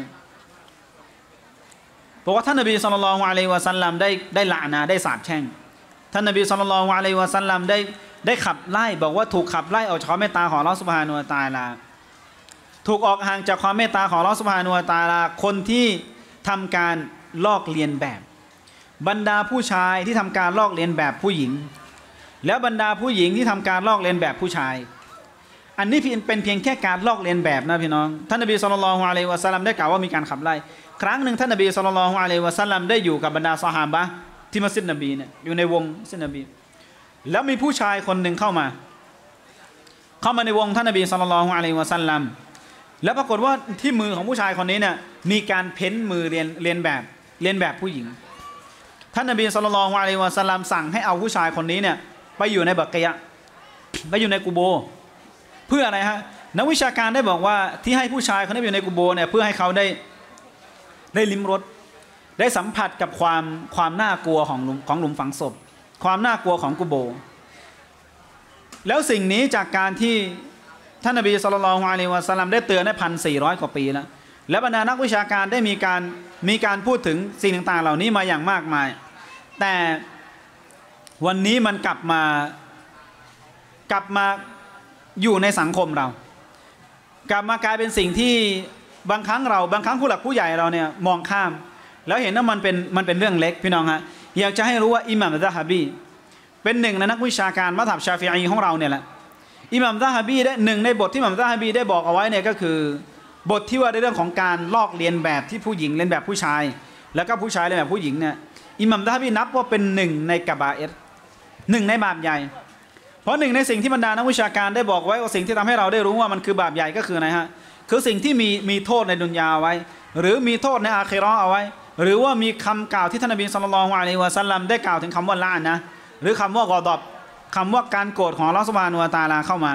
บอกว่าท่านนบีศ็อลลัลลอฮุอะลัยฮิวะซัลลัมได้ได้ละอานะได้สาปแช่งท่านนบีศ็อลลัลลอฮุอะลัยฮิวะซัลลัมได้ได้ขับไล่บอกว่าถูกขับไล่ออกจากความเมตตาของอัลเลาะห์ซุบฮานะฮูวะตะอาลาถูกออกห่างจากความเมตตาของอัลเลาะห์ซุบฮานะฮูวะตะอาลาคนที่ทำการลอกเลียนแบบบรรดาผู้ชายที่ทำการลอกเลียนแบบผู้หญิงแล้วบรรดาผู้หญิงที่ทำการลอกเลียนแบบผู้ชายอันนี้เป็นเพียงแค่การลอกเลียนแบบนะพี่น้องท่านนบีศ็อลลัลลอฮุอะลัยฮิวะซัลลัมได้กล่าวว่ามีการขับไล่ครั้งหนึ่งท่านนบีศ็อลลัลลอฮุอะลัยฮิวะซัลลัมได้อยู่กับบรรดาซอฮาบะห์ที่มัสยิดนบีเนี่ยอยู่ในวงมัสยิดนบีแล้วมีผู้ชายคนหนึ่งเข้ามาเข้ามาในวงท่านนบีศ็อลลัลลอฮุอะลัยฮิวะซัลลัมแล้วปรากฏว่าที่มือของผู้ชายคนนี้เนี่ยมีการเพ้นมือเรียนเรียนแบบเรียนแบบผู้หญิงท่านนบีศ็อลลัลลอฮุอะลัยฮิวะซัลลัมสั่งให้เอาผู้ชายคนนี้เนี่ยไปอยู่ในบักกียะห์ไปอยู่ในกุโบร์เพื่ออะไรฮะนักวิชาการได้บอกว่าที่ให้ผู้ชายคนนี้อยู่ในกุโบร์เนี่ยเพื่อให้เขาได้ได้ลิ้มรสได้สัมผัสกับความความน่ากลัวของหลุมของหลุมฝังศพความน่ากลัวของกุโบร์แล้วสิ่งนี้จากการที่ท่านนบีศ็อลลัลลอฮุอะลัยฮิวะซัลลัมได้เตือนได้พันสี่ร้อยกว่าปีแล้วและบรรดานักวิชาการได้มีการมีการพูดถึงสิ่งต่างๆเหล่านี้มาอย่างมากมายแต่วันนี้มันกลับมากลับมาอยู่ในสังคมเรากลับมากลายเป็นสิ่งที่บางครั้งเราบางครั้งผู้หลักผู้ใหญ่เราเนี่ยมองข้ามแล้วเห็นว่ามันเป็นมันเป็นเรื่องเล็กพี่น้องฮะอยากจะให้รู้ว่าอิหม่ามซะฮาบีเป็นหนึ่งในนักวิชาการมัธยับชาฟิอีของเราเนี่ยแหละอิหม่ามซะฮาบีได้หนึ่งในบทที่อิหม่ามซะฮาบีได้บอกเอาไว้เนี่ยก็คือบทที่ว่าในเรื่องของการลอกเลียนแบบที่ผู้หญิงเลียนแบบผู้ชายแล้วก็ผู้ชายเลียนแบบผู้หญิงเนี่ยอิหม่ามซะฮาบีนับว่าเป็นหนึ่งในกะบาอิรหนึ่งในบาปใหญ่เพราะหนึ่งในสิ่งที่บรรดานักวิชาการได้บอกไว้ว่าสิ่งที่ทำให้เราได้รู้ว่ามันคือบาปใหญ่ก็คืออะไรฮะคือสิ่งที่มีมีโทษในดุนยาไว้หรือมีโทษในอาคิเราะห์เอาไว้หรือว่ามีคำกล่าวที่ท่านนบีศ็อลลัลลอฮุอะลัยฮิวะซัลลัมได้กล่าวถึงคำว่าละนะหรือคำว่ากอฎอบคำว่าการโกรธของอัลเลาะห์ซุบฮานะฮูวะตะอาลาเข้ามา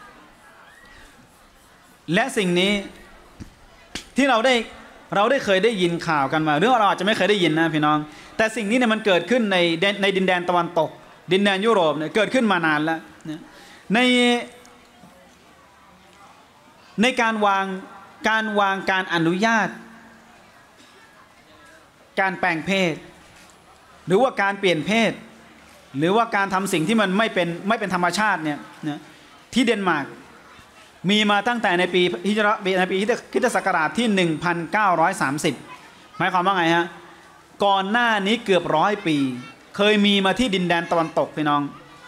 และสิ่งนี้ที่เราได้เราได้เคยได้ยินข่าวกันมาหรือเราอาจจะไม่เคยได้ยินนะพี่น้องแต่สิ่งนี้เนี่ยมันเกิดขึ้นในในดินแดนตะวันตกดินแดนยุโรปเนี่ยเกิดขึ้นมานานแล้วในในการวางการวางการอนุญาตการแปลงเพศหรือว่าการเปลี่ยนเพศหรือว่าการทำสิ่งที่มันไม่เป็นไม่เป็นธรรมชาติเนี่ยที่เดนมาร์กมีมาตั้งแต่ในปีฮิจเราะห์ในปีคริสตศักราชที่หนึ่งพันเก้าร้อยสามสิบหมายความว่าไงฮะก่อนหน้านี้เกือบร้อยปีเคยมีมาที่ดินแดนตะวันตกพี่น้อง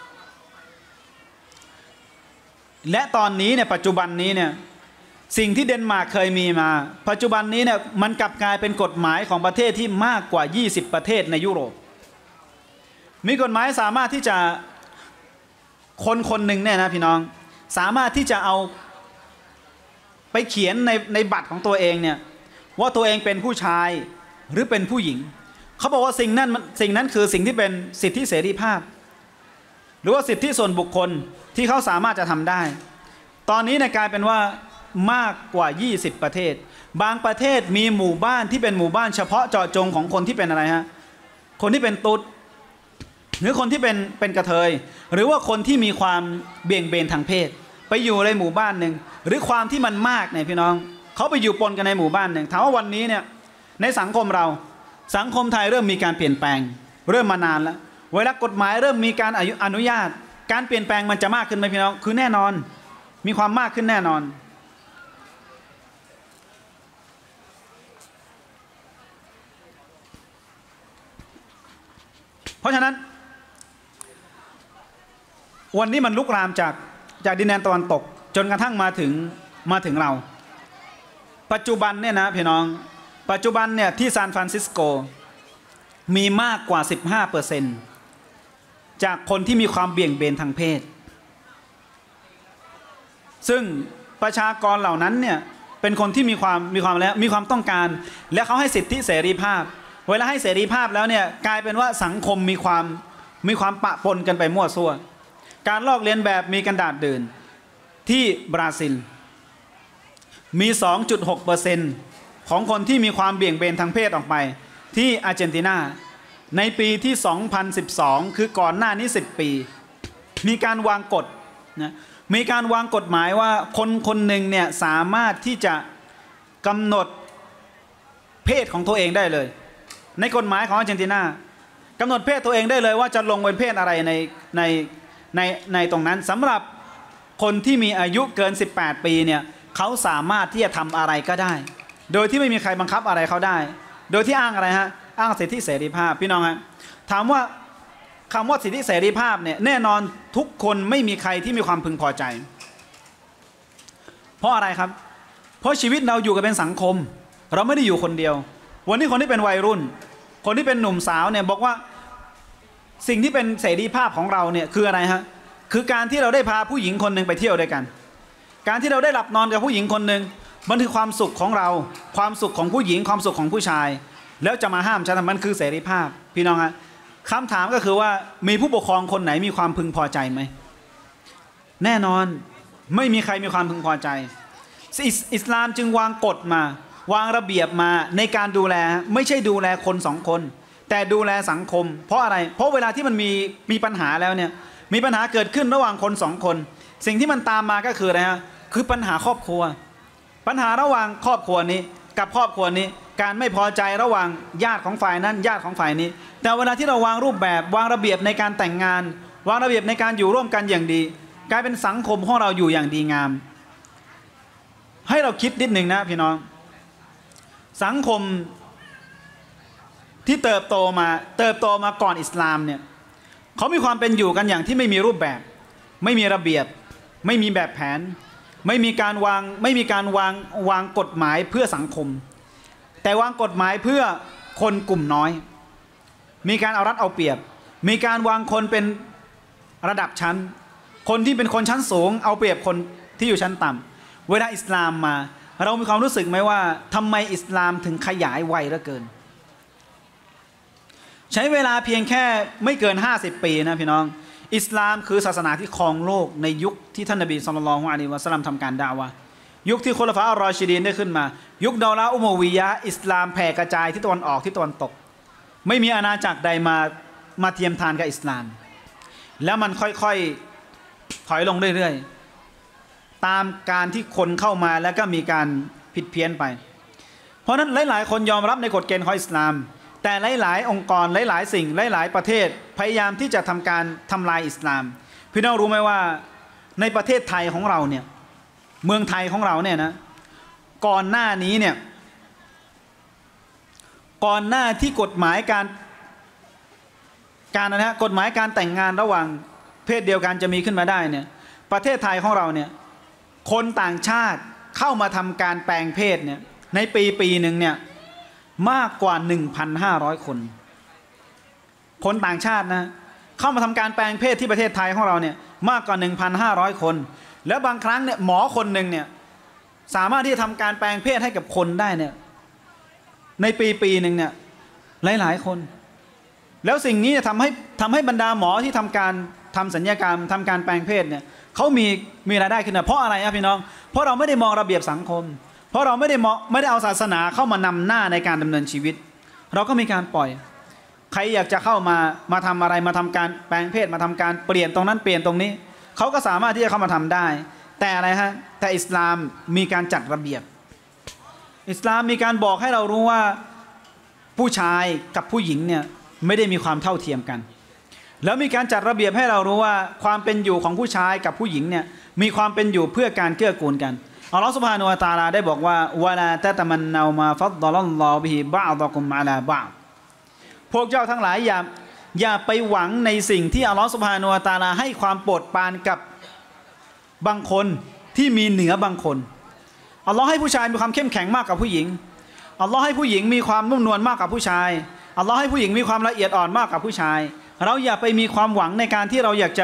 และตอนนี้เนี่ยปัจจุบันนี้เนี่ยสิ่งที่เดนมาร์กเคยมีมาปัจจุบันนี้เนี่ยมันกลับกลายเป็นกฎหมายของประเทศที่มากกว่ายี่สิบประเทศในยุโรปมีกฎหมายสามารถที่จะคนคนหนึ่งเนี่ยนะพี่น้องสามารถที่จะเอาไปเขียนในในบัตรของตัวเองเนี่ยว่าตัวเองเป็นผู้ชายหรือเป็นผู้หญิงเขาบอกว่าสิ่งนั้นสิ่งนั้นคือสิ่งที่เป็นสิทธิเสรีภาพหรือว่าสิทธิส่วนบุคคลที่เขาสามารถจะทำได้ตอนนี้เนี่ยกลายเป็นว่ามากกว่ายี่สิบประเทศบางประเทศมีหมู่บ้านที่เป็นหมู่บ้านเฉพาะเจาะจงของคนที่เป็นอะไรฮะคนที่เป็นตุ๊ดหรือคนที่เป็นเป็นกระเทยหรือว่าคนที่มีความเบี่ยงเบนทางเพศไปอยู่ในหมู่บ้านหนึ่งหรือความที่มันมากเนี่ยพี่น้องเขาไปอยู่ปนกันในหมู่บ้านหนึ่งถามว่าวันนี้เนี่ยในสังคมเราสังคมไทยเริ่มมีการเปลี่ยนแปลงเริ่มมานานแล้วเวลากฎหมายเริ่มมีการอนุญาตการเปลี่ยนแปลงมันจะมากขึ้นไหมพี่น้องคือแน่นอนมีความมากขึ้นแน่นอนเพราะฉะนั้นวันนี้มันลุกลามจากจากดินแดนตะวันตกจนกระทั่งมาถึงมาถึงเราปัจจุบันเนี่ยนะพี่น้องปัจจุบันเนี่ยที่ซานฟรานซิสโกมีมากกว่า สิบห้าเปอร์เซ็นต์ จากคนที่มีความเบี่ยงเบนทางเพศซึ่งประชากรเหล่านั้นเนี่ยเป็นคนที่มีความมีความแล้วมีความต้องการและเขาให้สิทธิเสรีภาพเวลาให้เสรีภาพแล้วเนี่ยกลายเป็นว่าสังคมมีความมีความปะปนกันไปมั่วซั่วการลอกเลียนแบบมีกันดาษเดินที่บราซิลมี สองจุดหกเปอร์เซ็นต์ ของคนที่มีความเบี่ยงเบนทางเพศออกไปที่อาร์เจนตินาในปีที่ สองพันสิบสอง คือก่อนหน้านี้สิบปีมีการวางกฎนะมีการวางกฎหมายว่าคนคนหนึ่งเนี่ยสามารถที่จะกำหนดเพศของตัวเองได้เลยในกฎหมายของอาร์เจนตินากำหนดเพศตัวเองได้เลยว่าจะลงเป็นเพศอะไรในในในในตรงนั้นสำหรับคนที่มีอายุเกินสิบแปดปีเนี่ยเขาสามารถที่จะทำอะไรก็ได้โดยที่ไม่มีใครบังคับอะไรเขาได้โดยที่อ้างอะไรฮะอ้างสิทธิเสรีภาพพี่น้องฮะถามว่าคำว่าสิทธิเสรีภาพเนี่ยแน่นอนทุกคนไม่มีใครที่มีความพึงพอใจเพราะอะไรครับเพราะชีวิตเราอยู่กันเป็นสังคมเราไม่ได้อยู่คนเดียววันนี้คนที่เป็นวัยรุ่นคนที่เป็นหนุ่มสาวเนี่ยบอกว่าสิ่งที่เป็นเสรีภาพของเราเนี่ยคืออะไรฮะคือการที่เราได้พาผู้หญิงคนหนึ่งไปเที่ยวด้วยกันการที่เราได้หลับนอนกับผู้หญิงคนหนึ่งมันคือความสุขของเราความสุขของผู้หญิงความสุขของผู้ชายแล้วจะมาห้ามฉันมันคือเสรีภาพพี่น้องฮะคำถามก็คือว่ามีผู้ปกครองคนไหนมีความพึงพอใจไหมแน่นอนไม่มีใครมีความพึงพอใจอิสลามจึงวางกฎมาวางระเบียบมาในการดูแลไม่ใช่ดูแลคนสองคนแต่ดูแลสังคมเพราะอะไรเพราะเวลาที่มันมีมีปัญหาแล้วเนี่ยมีปัญหาเกิดขึ้นระหว่างคนสองคนสิ่งที่มันตามมาก็คืออะไรฮะคือปัญหาครอบครัวปัญหาระหว่างครอบครัวนี้กับครอบครัวนี้การไม่พอใจระหว่างญาติของฝ่ายนั้นญาติของฝ่ายนี้แต่เวลาที่เราวางรูปแบบวางระเบียบในการแต่งงานวางระเบียบในการอยู่ร่วมกันอย่างดีกลายเป็นสังคมของเราอยู่อย่างดีงามให้เราคิดนิดหนึ่งนะพี่น้องสังคมที่เติบโตมาเติบโตมาก่อนอิสลามเนี่ยเขามีความเป็นอยู่กันอย่างที่ไม่มีรูปแบบไม่มีระเบียบไม่มีแบบแผนไม่มีการวางไม่มีการวางวางกฎหมายเพื่อสังคมแต่วางกฎหมายเพื่อคนกลุ่มน้อยมีการเอารัดเอาเปรียบมีการวางคนเป็นระดับชั้นคนที่เป็นคนชั้นสูงเอาเปรียบคนที่อยู่ชั้นต่ำเวลาอิสลามมาเรามีความรู้สึกไหมว่าทำไมอิสลามถึงขยายไวเหลือเกินใช้เวลาเพียงแค่ไม่เกินห้าสิบปีนะพี่น้องอิสลามคือศาสนาที่ครองโลกในยุคที่ท่านนบีศ็อลลัลลอฮุอะลัยฮิวะซัลลัมทำการดะอ์วะห์ยุคที่คุลฟาอัรรอชิดีนได้ขึ้นมายุคดอลาอุมัยยะห์อิสลามแผ่กระจายที่ตะวันออกที่ตะวันตกไม่มีอาณาจักรใดมามาเทียมทานกับอิสลามแล้วมันค่อยๆถอยลงเรื่อยๆตามการที่คนเข้ามาแล้วก็มีการผิดเพี้ยนไปเพราะนั้นหลายๆคนยอมรับในกฎเกณฑ์ของอิสลามแต่หลายๆองค์กรหลายๆสิ่งหลายๆประเทศพยายามที่จะทำการทำลายอิสลามพี่น้องรู้ไหมว่าในประเทศไทยของเราเนี่ยเมืองไทยของเราเนี่ยนะก่อนหน้านี้เนี่ยก่อนหน้าที่กฎหมายการการนะฮะกฎหมายการแต่งงานระหว่างเพศเดียวกันจะมีขึ้นมาได้เนี่ยประเทศไทยของเราเนี่ยคนต่างชาติเข้ามาทำการแปลงเพศเนี่ยในปีปีหนึ่งเนี่ยมากกว่า หนึ่งพันห้าร้อย คนคนต่างชาตินะเข้ามาทำการแปลงเพศที่ประเทศไทยของเราเนี่ยมากกว่า หนึ่งพันห้าร้อย คนแล้วบางครั้งเนี่ยหมอคนหนึ่งเนี่ยสามารถที่จะทำการแปลงเพศให้กับคนได้เนี่ยในปีปีหนึ่งเนี่ยหลายๆคนแล้วสิ่งนี้จะทำให้ทำให้บรรดาหมอที่ทำการทำสัญญกรรมทำการแปลงเพศเนี่ยเขามีมีรายได้ขึ้นนะเพราะอะไรครับพี่น้องเพราะเราไม่ได้มองระเบียบสังคมเพราะเราไม่ได้มองไม่ได้เอาศาสนาเข้ามานำหน้าในการดำเนินชีวิตเราก็มีการปล่อยใครอยากจะเข้ามามาทำอะไรมาทำการแปลงเพศมาทำการเปลี่ยนตรงนั้นเปลี่ยนตรงนี้เขาก็สามารถที่จะเข้ามาทำได้แต่อะไรฮะแต่อิสลามมีการจัดระเบียบอิสลามมีการบอกให้เรารู้ว่าผู้ชายกับผู้หญิงเนี่ยไม่ได้มีความเท่าเทียมกันแล้วมีการจัดระเบียบให้เรารู้ว่าความเป็นอยู่ของผู้ชายกับผู้หญิงเนี่ยมีความเป็นอยู่เพื่อการเกื้อกูลกันอัลลอฮฺซุบฮานะฮูวะตะอาลาได้บอกว่าวะลาตะตะมันนามาฟัดฎลัลลอฮุบิฮิบะอฎอกุมอะลาบะอฎพวกเจ้าทั้งหลายอย่าอย่าไปหวังในสิ่งที่อัลลอฮฺซุบฮานะฮูวะตะอาลาให้ความโปรดปรานกับบางคนที่มีเหนือบางคนอัลลอฮ์ให้ผู้ชายมีความเข้มแข็งมากกว่าผู้หญิงอัลลอฮ์ให้ผู้หญิงมีความนุ่มนวลมากกว่าผู้ชายอัลลอฮ์ให้ผู้หญิงมีความละเอียดอ่อนมากกว่าผู้ชายเราอย่าไปมีความหวังในการที่เราอยากจะ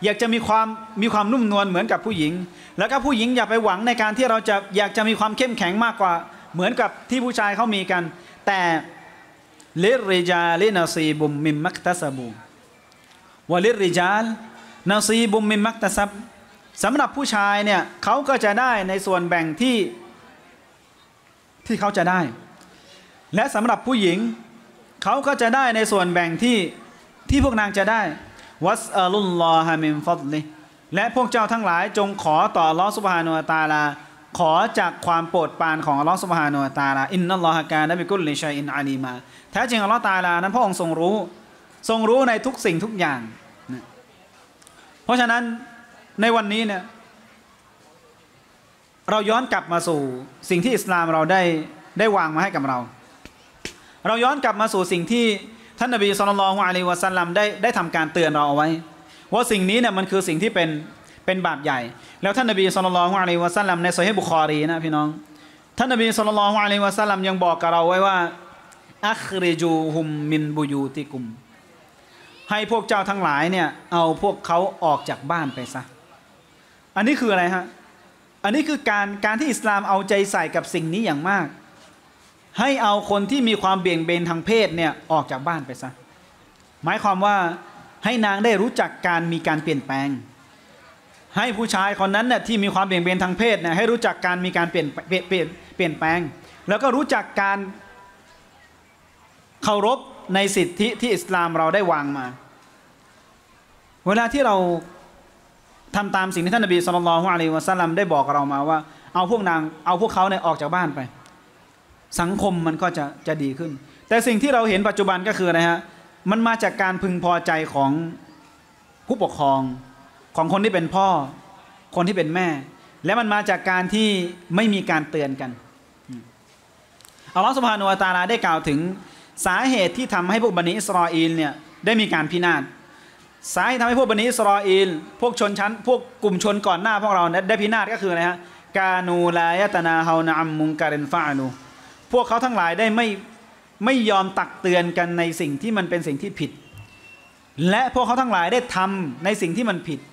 อยากจะมีความมีความนุ่มนวลเหมือนกับผู้หญิงแล้วก็ผู้หญิงอย่าไปหวังในการที่เราจะอยากจะมีความเข้มแข็งมากกว่าเหมือนกับที่ผู้ชายเขามีกันแต่ลิริจาลินาซีบุมมิมมักตัสบูวะลิริจาลนาซีบุมมิมมักตัซับสำหรับผู้ชายเนี่ยเขาก็จะได้ในส่วนแบ่งที่ที่เขาจะได้และสำหรับผู้หญิงเขาก็จะได้ในส่วนแบ่งที่ที่พวกนางจะได้วัสอัลลอฮะมินฟัดลิและพวกเจ้าทั้งหลายจงขอต่ออัลเลาะห์ซุบฮานะฮูวะตะอาลาขอจากความโปรดปรานของอัลเลาะห์ซุบฮานะฮูวะตะอาลาอินนัลลอฮะกานะบิกุลลิชัยอินอาลีมาแท้จริงอัลเลาะห์ตะอาลานั้นพระองค์ทรงรู้ทรงรู้ในทุกสิ่งทุกอย่างเพราะฉะนั้นในวันนี้เนี่ยเราย้อนกลับมาสู่สิ่งที่อิสลามเราได้ได้วางมาให้กับเราเราย้อนกลับมาสู่สิ่งที่ท่านนบีศ็อลลัลลอฮุอะลัยฮิวะซัลลัมได้ได้ทำการเตือนเราเอาไว้ว่าสิ่งนี้เนี่ยมันคือสิ่งที่เป็นเป็นบาปใหญ่แล้วท่านนบีศ็อลลัลลอฮุอะลัยฮิวะซัลลัมในซอฮีฮ์บุคอรีนะพี่น้องท่านนบีศ็อลลัลลอฮุอะลัยฮิวะซัลลัมยังบอกกับเราไว้ว่าอัคริจูฮุมมินบุยูติกุมให้พวกเจ้าทั้งหลายเนี่ยเอาพวกเขาออกจากบ้านไปซะอันนี้คืออะไรฮะอันนี้คือการการที่อิสลามเอาใจใส่กับสิ่งนี้อย่างมากให้เอาคนที่มีความเบี่ยงเบนทางเพศเนี่ยออกจากบ้านไปซะหมายความว่าให้นางได้รู้จักการมีการเปลี่ยนแปลงให้ผู้ชายคนนั้นเนี่ยที่มีความเบี่ยงเบนทางเพศเนี่ยให้รู้จักการมีการเปลี่ยนเปลี่ยนเปลี่ยนเปลี่ยนแปลงแล้วก็รู้จักการเคารพในสิทธิที่อิสลามเราได้วางมาเวลาที่เราทำตามสิ่งที่ท่านนบีศ็อลลัลลอฮุอะลัยฮิวะซัลลัมได้บอกกับเรามาว่าเอาพวกนางเอาพวกเขาเนี่ยออกจากบ้านไปสังคมมันก็จะจะดีขึ้นแต่สิ่งที่เราเห็นปัจจุบันก็คืออะไรฮะมันมาจากการพึงพอใจของผู้ปกครองของคนที่เป็นพ่อคนที่เป็นแม่และมันมาจากการที่ไม่มีการเตือนกันอัลลอฮฺซุบฮานะฮูวะตะอาลาได้กล่าวถึงสาเหตุที่ทำให้พวกบันิอิสราอีลเนี่ยได้มีการพินาศสาเหตุทำให้พวกบันิอิสราอีลพวกชนชั้นพวกกลุ่มชนก่อนหน้าพวกเราได้พินาศก็คืออะไรฮะกานูลายะตะนาฮาวนะอัมมุงการินฟะอลูพวกเขาทั้งหลายได้ไม่ไม่ยอมตักเตือนกันในสิ่งที่มันเป็นสิ่งที่ผิดและพวกเขาทั้งหลายได้ทำในสิ่งที่มันผิด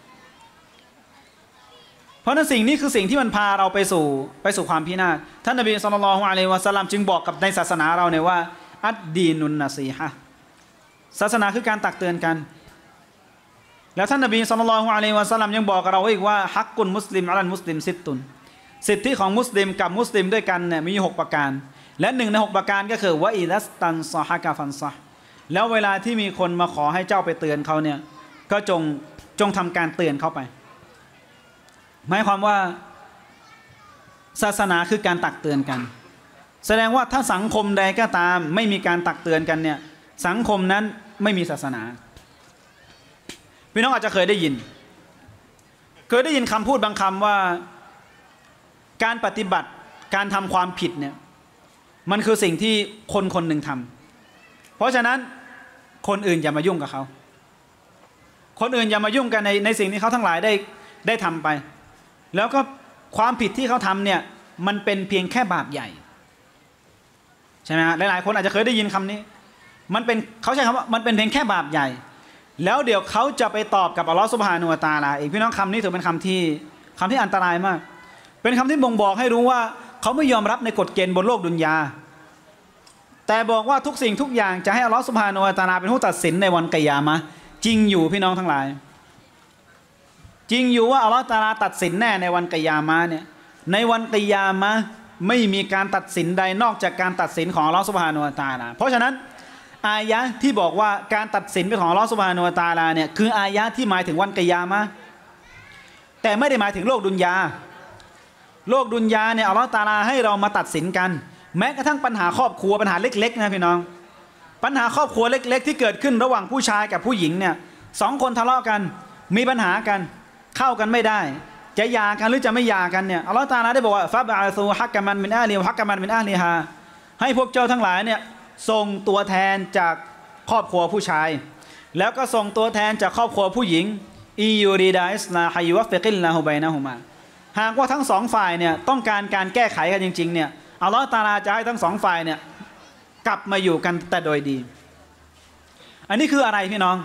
เพราะนั้นสิ่งนี้คือสิ่งที่มันพาเราไปสู่ไปสู่ความพินาศท่านนบีศ็อลลัลลอฮุอะลัยฮิวะซัลลัมจึงบอกกับในศาสนาเราเนี่ยว่าอัดดีนุนนะซีฮะศาสนาคือการตักเตือนกันแล้วท่านนบีศ็อลลัลลอฮุอะลัยฮิวะซัลลัมยังบอกกับเราอีกว่าฮักกุลมุสลิมอะลัลมุสลิมซิตตุนสิทธิของมุสลิมกับมุสลิมด้วยกันเนี่ยมีหกประการและหนึ่งในหกประการก็คือวะอิดัสตันซอฮะกะฟันซอฮแล้วเวลาที่มีคนมาขอให้เจ้าไปเตือนเขาเนี่ยก็จงจงทำการเตือนเขาไปหมายความว่าศาสนาคือการตักเตือนกันแสดงว่าถ้าสังคมใดก็ตามไม่มีการตักเตือนกันเนี่ยสังคมนั้นไม่มีศาสนาพี่น้องอาจจะเคยได้ยินเคยได้ยินคำพูดบางคำว่าการปฏิบัติการทำความผิดเนี่ยมันคือสิ่งที่คนคนหนึ่งทำเพราะฉะนั้นคนอื่นอย่ามายุ่งกับเขาคนอื่นอย่ามายุ่งกันในในสิ่งที่เขาทั้งหลายได้ได้ทำไปแล้วก็ความผิดที่เขาทำเนี่ยมันเป็นเพียงแค่บาปใหญ่ใช่ไหมฮะหลายๆคนอาจจะเคยได้ยินคำนี้มันเป็นเขาใช้คำว่ามันเป็นเพียงแค่บาปใหญ่แล้วเดี๋ยวเขาจะไปตอบกับอัลลอฮฺซุบฮานะฮูวะตะอาลาเองพี่น้องคำนี้ถือเป็นคำที่คำที่อันตรายมากเป็นคำที่บ่งบอกให้รู้ว่าเขาไม่ยอมรับในกฎเกณฑ์บนโลกดุนยาแต่บอกว่าทุกสิ่งทุกอย่างจะให้อัลลอฮฺซุบฮานะฮูวะตะอาลาเป็นผู้ตัดสินในวันกิยามะห์จริงอยู่พี่น้องทั้งหลายจริงอยู่ว่าอัลลอฮฺตะอาลาตัดสินแน่ในวันกิยามะห์เนี่ยในวันกิยามะห์ไม่มีการตัดสินใดนอกจากการตัดสินของอัลลอฮฺซุบฮานะฮูวะตะอาลาเพราะฉะนั้นอายะห์ที่บอกว่าการตัดสินเป็นของอัลลอฮฺซุบฮานะฮูวะตะอาลาเนี่ยคืออายะห์ที่หมายถึงวันกิยามะห์แต่ไม่ได้หมายถึงโลกดุนยาโลกดุนยาเนี่ยอัลลอฮฺตะอาลาให้เรามาตัดสินกันแม้กระทั่งปัญหาครอบครัวปัญหาเล็กๆนะพี่น้องปัญหาครอบครัวเล็กๆที่เกิดขึ้นระหว่างผู้ชายกับผู้หญิงเนี่ยสองคนทะเลาะกันมีปัญหากันเข้ากันไม่ได้จะหย่ากันหรือจะไม่หย่ากันเนี่ยอัลลอฮฺตะอาลาได้บอกว่าฟะบะอะซูฮักกะมันมินอาลีวะฮักกะมันมินอาลีฮาให้พวกเจ้าทั้งหลายเนี่ยส่งตัวแทนจากครอบครัวผู้ชายแล้วก็ส่งตัวแทนจากครอบครัวผู้หญิงอียูริดาอิสลาฮิวะฟิกิลลาฮูบัยนะฮูมาหากว่าทั้งสองฝ่ายเนี่ยต้องการการแก้ไขกันจริงๆเนี่ยอัลลอฮฺตะอาลาจะให้ทั้งสองฝ่ายเนี่ยกลับมาอยู่กันแต่โดยดีอันนี้คืออะไรพี่น้อง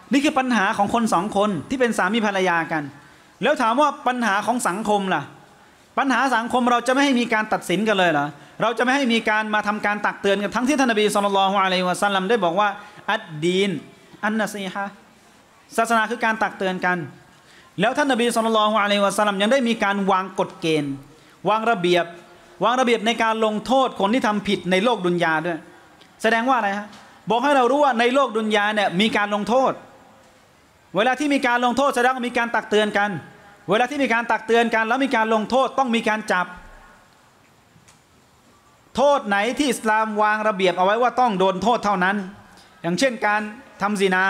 นี่คือปัญหาของคนสองคนที่เป็นสามีภรรยากันแล้วถามว่าปัญหาของสังคมล่ะปัญหาสังคมเราจะไม่ให้มีการตัดสินกันเลยเหรอเราจะไม่ให้มีการมาทำการตักเตือนกันทั้งที่ท่านนบีศ็อลลัลลอฮุอะลัยฮิวะซัลลัมได้บอกว่าอัดดีนอันนะซีฮะศาสนาคือการตักเตือนกันแล้วท่านนบีศ็อลลัลลอฮุอะลัยฮิวะซัลลัมยังได้มีการวางกฎเกณฑ์วางระเบียบวางระเบียบในการลงโทษคนที่ทำผิดในโลกดุนยาด้วยแสดงว่าอะไรฮะบอกให้เรารู้ว่าในโลกดุนยาเนี่ยมีการลงโทษเวลาที่มีการลงโทษแสดงว่ามีการตักเตือนกันเวลาที่มีการตักเตือนกันแล้วมีการลงโทษต้องมีการจับโทษไหนที่อิสลามวางระเบียบเอาไว้ว่าต้องโดนโทษเท่านั้นอย่างเช่นการทำซินา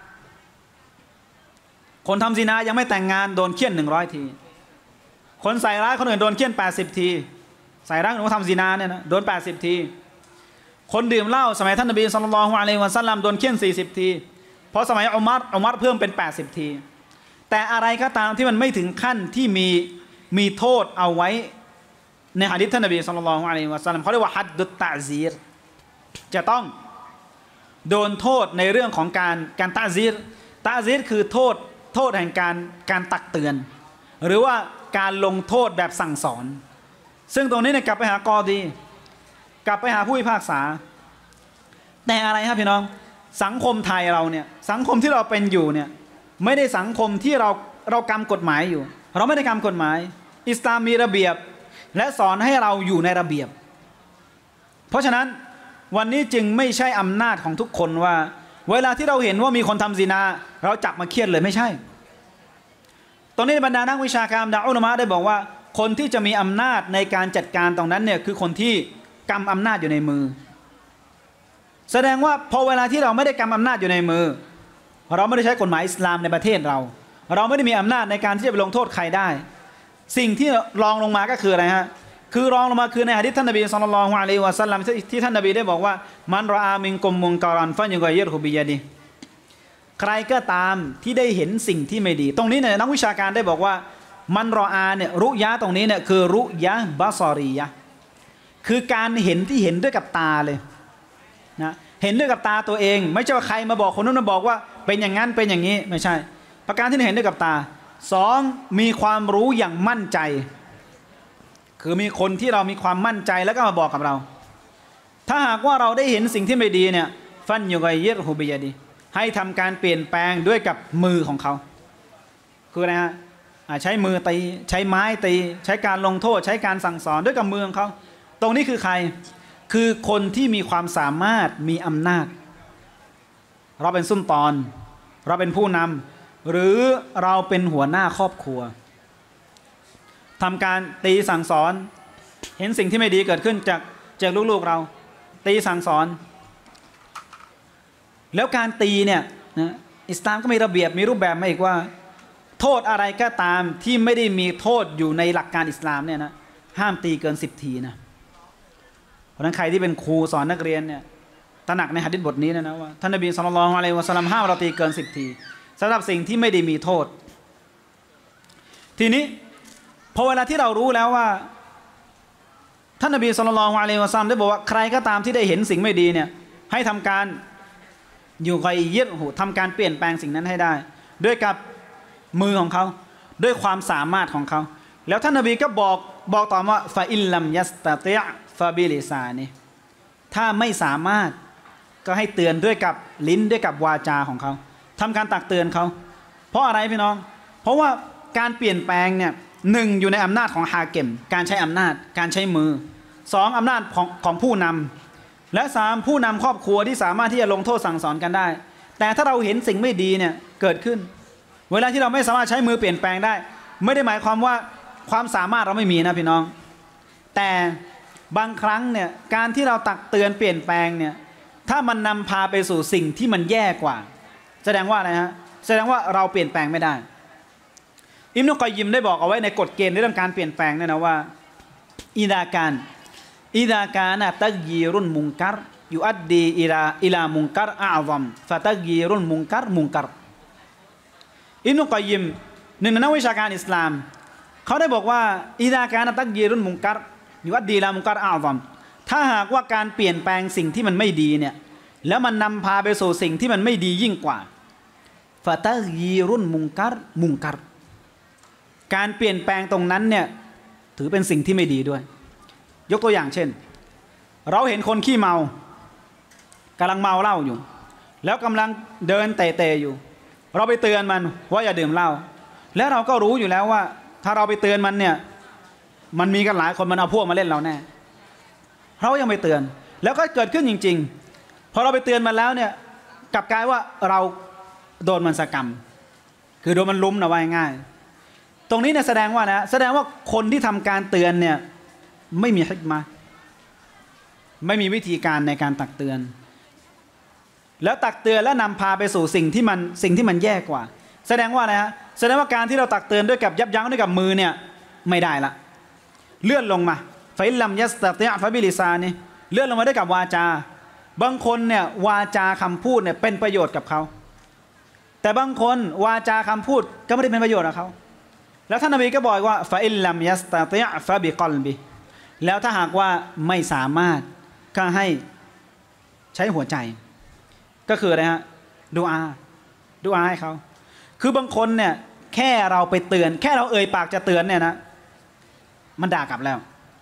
คนทำซินายังไม่แต่งงานโดนเฆี่ยนหนึ่งร้อยทีคนใส่ร้ายคนอื่นโดนเฆี่ยนแปดสิบทีใส่ร้ายคนทำซินาเนี่ยนะโดนแปดสิบทีคนดื่มเหล้าสมัยท่านนบีศ็อลลัลลอฮุอะลัยฮิวะซัลลัมโดนเฆี่ยนสี่สิบทีพอสมัยอุมัรอุมัรเพิ่มเป็นแปดสิบทีแต่อะไรก็ตามที่มันไม่ถึงขั้นที่มีมีโทษเอาไว้ในหะดีษท่านนบีศ็อลลัลลอฮุอะลัยฮิวะซัลลัมเขาเรียกว่าฮัดดุตตะซีรจะต้องโดนโทษในเรื่องของการการตะซีรตะซีรคือโทษโทษแห่งการการตักเตือนหรือว่าการลงโทษแบบสั่งสอนซึ่งตรงนี้เนี่ยกลับไปหากอดีกลับไปหาผู้พิพากษาแต่อะไรครับพี่น้องสังคมไทยเราเนี่ยสังคมที่เราเป็นอยู่เนี่ยไม่ได้สังคมที่เราเรากำกฎหมายอยู่เราไม่ได้กำกฎหมายอิสลามมีระเบียบและสอนให้เราอยู่ในระเบียบเพราะฉะนั้นวันนี้จึงไม่ใช่อำนาจของทุกคนว่าเวลาที่เราเห็นว่ามีคนทำซินาเราจับมาเคี่ยนเลยไม่ใช่ตรงนี้บรรดานักวิชาการดาอุลามะได้บอกว่าคนที่จะมีอำนาจในการจัดการตรงนั้นเนี่ยคือคนที่กำอำนาจอยู่ในมือแสดงว่าพอเวลาที่เราไม่ได้กำอำนาจอยู่ในมือเราไม่ได้ใช้กฎหมายอิสลามในประเทศเราเราไม่ได้มีอำนาจในการที่จะไปลงโทษใครได้สิ่งที่รองลงมาก็คืออะไรฮะคือรองลงมาคือในหะดีษท่านนบีศ็อลลัลลอฮุอะลัยฮิวะซัลลัมที่ท่านนบีได้บอกว่ามันรออามินกุมมุนการันฟันยุกอยรฮุบิยะดิใครก็ตามที่ได้เห็นสิ่งที่ไม่ดีตรงนี้เนี่ยนักวิชาการได้บอกว่ามันรออาเนี่ยรุยะตรงนี้เนี่ยคือรุยะบะซอรียะคือการเห็นที่เห็นด้วยกับตาเลยนะเห็นด้วยกับตาตัวเองไม่ใช่ว่าใครมาบอกคนนู้นมาบอกว่าเป็นอย่างนั้นเป็นอย่างนี้ไม่ใช่ประการที่เห็นด้วยกับตาสองมีความรู้อย่างมั่นใจคือมีคนที่เรามีความมั่นใจแล้วก็มาบอกกับเราถ้าหากว่าเราได้เห็นสิ่งที่ไม่ดีเนี่ยฟันยุกอยรฮุบิยะดิให้ทำการเปลี่ยนแปลงด้วยกับมือของเขาคืออะไรฮะใช้มือตีใช้ไม้ตีใช้การลงโทษใช้การสั่งสอนด้วยกับมือของเขาตรงนี้คือใครคือคนที่มีความสามารถมีอำนาจเราเป็นซุลตานเราเป็นผู้นำหรือเราเป็นหัวหน้าครอบครัวทำการตีสั่งสอนเห็นสิ่งที่ไม่ดีเกิดขึ้นจากจากลูกๆเราตีสั่งสอนแล้วการตีเนี่ยนะอิสลามก็มีระเบียบมีรูปแบบมาอีกว่าโทษอะไรก็ตามที่ไม่ได้มีโทษอยู่ในหลักการอิสลามเนี่ยนะห้ามตีเกินสิบทีนะเพราะฉะนั้นใครที่เป็นครูสอนนักเรียนเนี่ยตระหนักในหะดีษบทนี้นะนะว่าท่านนบีศ็อลลัลลอฮุอะลัยฮิวะซัลลัมห้ามเราตีเกินสิบทีสำหรับสิ่งที่ไม่ได้มีโทษทีนี้พอเวลาที่เรารู้แล้วว่าท่านนบีศ็อลลัลลอฮุอะลัยฮิวะซัลลัมได้บอกว่าใครก็ตามที่ได้เห็นสิ่งไม่ดีเนี่ยให้ทำการอยู่กอยยิรหูทำการเปลี่ยนแปลงสิ่งนั้นให้ได้ด้วยกับมือของเขาด้วยความสามารถของเขาแล้วท่านนบีก็บอกบอกต่อว่าฟาอิลลัมยัสตะติอ์ฟาบิลิซานิถ้าไม่สามารถก็ให้เตือนด้วยกับลิ้นด้วยกับวาจาของเขาทำการตักเตือนเขาเพราะอะไรพี่น้องเพราะว่าการเปลี่ยนแปลงเนี่ยหนึ่งอยู่ในอำนาจของฮาเก็มการใช้อำนาจการใช้มือสองอำนาจของของผู้นำและสามผู้นำครอบครัวที่สามารถที่จะลงโทษสั่งสอนกันได้แต่ถ้าเราเห็นสิ่งไม่ดีเนี่ยเกิดขึ้นเวลาที่เราไม่สามารถใช้มือเปลี่ยนแปลงได้ไม่ได้หมายความว่าความสามารถเราไม่มีนะพี่น้องแต่บางครั้งเนี่ยการที่เราตักเตือนเปลี่ยนแปลงเนี่ยถ้ามันนำพาไปสู่สิ่งที่มันแย่กว่าแสดงว่าอะไรฮะแสดงว่าเราเปลี่ยนแปลงไม่ได้อิบนุกอยยิมได้บอกเอาไว้ในกฎเกณฑ์ในเรื่องการเปลี่ยนแปลงเนี่ยนะว่าอิดาการอิดาการนะตักยีรุนมุงกัรยูอัดดีอิลาอิลามุงกัรอาซัมฟะตักยีรุนมุงกัรมุงกัรอิบนุกอยยิมหนึ่งในนักวิชาการอิสลามเขาได้บอกว่าอิดาการนะตักยีรุนมุงกัรยูอัดดีอิลามุงกัรอาซัมถ้าหากว่าการเปลี่ยนแปลงสิ่งที่มันไม่ดีเนี่ยแล้วมันนำพาไปสู่สิ่งที่มันไม่ดียิ่งกว่าฟะตะกีรุนมุงกัรมุงกัรการเปลี่ยนแปลงตรงนั้นเนี่ยถือเป็นสิ่งที่ไม่ดีด้วยยกตัวอย่างเช่นเราเห็นคนขี้เมากำลังเมาเหล้าอยู่แล้วกำลังเดินเตะๆอยู่เราไปเตือนมันว่าอย่าดื่มเหล้าแล้วเราก็รู้อยู่แล้วว่าถ้าเราไปเตือนมันเนี่ยมันมีกันหลายคนมันเอาพวกมาเล่นเราแน่เรายังไปเตือนแล้วก็เกิดขึ้นจริงๆพอเราไปเตือนมันแล้วเนี่ยกลับกลายว่าเราโดนมันสกรรมคือโดนมันลุ้มนะว่าง่ายตรงนี้เนี่ยแสดงว่านะแสดงว่าคนที่ทำการเตือนเนี่ยไม่มีฮิกมะห์ไม่มีวิธีการในการตักเตือนแล้วตักเตือนแล้วนำพาไปสู่สิ่งที่มันสิ่งที่มันแย่กว่าแสดงว่าอะไรฮะแสดงว่าการที่เราตักเตือนด้วยกับยับยั้งด้วยกับมือเนี่ยไม่ได้ละเลื่อนลงมาฟะอิลลัมยัสตะติอ์ฟะบิลิซานิเลื่อนลงมาด้วยกับวาจาบางคนเนี่ยวาจาคำพูดเนี่ยเป็นประโยชน์กับเขาแต่บางคนวาจาคำพูดก็ไม่ได้เป็นประโยชน์กับเขาแล้วท่านนบีก็บอกว่าฟะอิลลัมยัสตะติอ์ฟะบิกอลบิแล้วถ้าหากว่าไม่สามารถก็ให้ใช้หัวใจก็คืออะไรฮะดูอาดูอาให้เขาคือบางคนเนี่ยแค่เราไปเตือนแค่เราเอ่ยปากจะเตือนเนี่ยนะมันด่ากลับแล้ว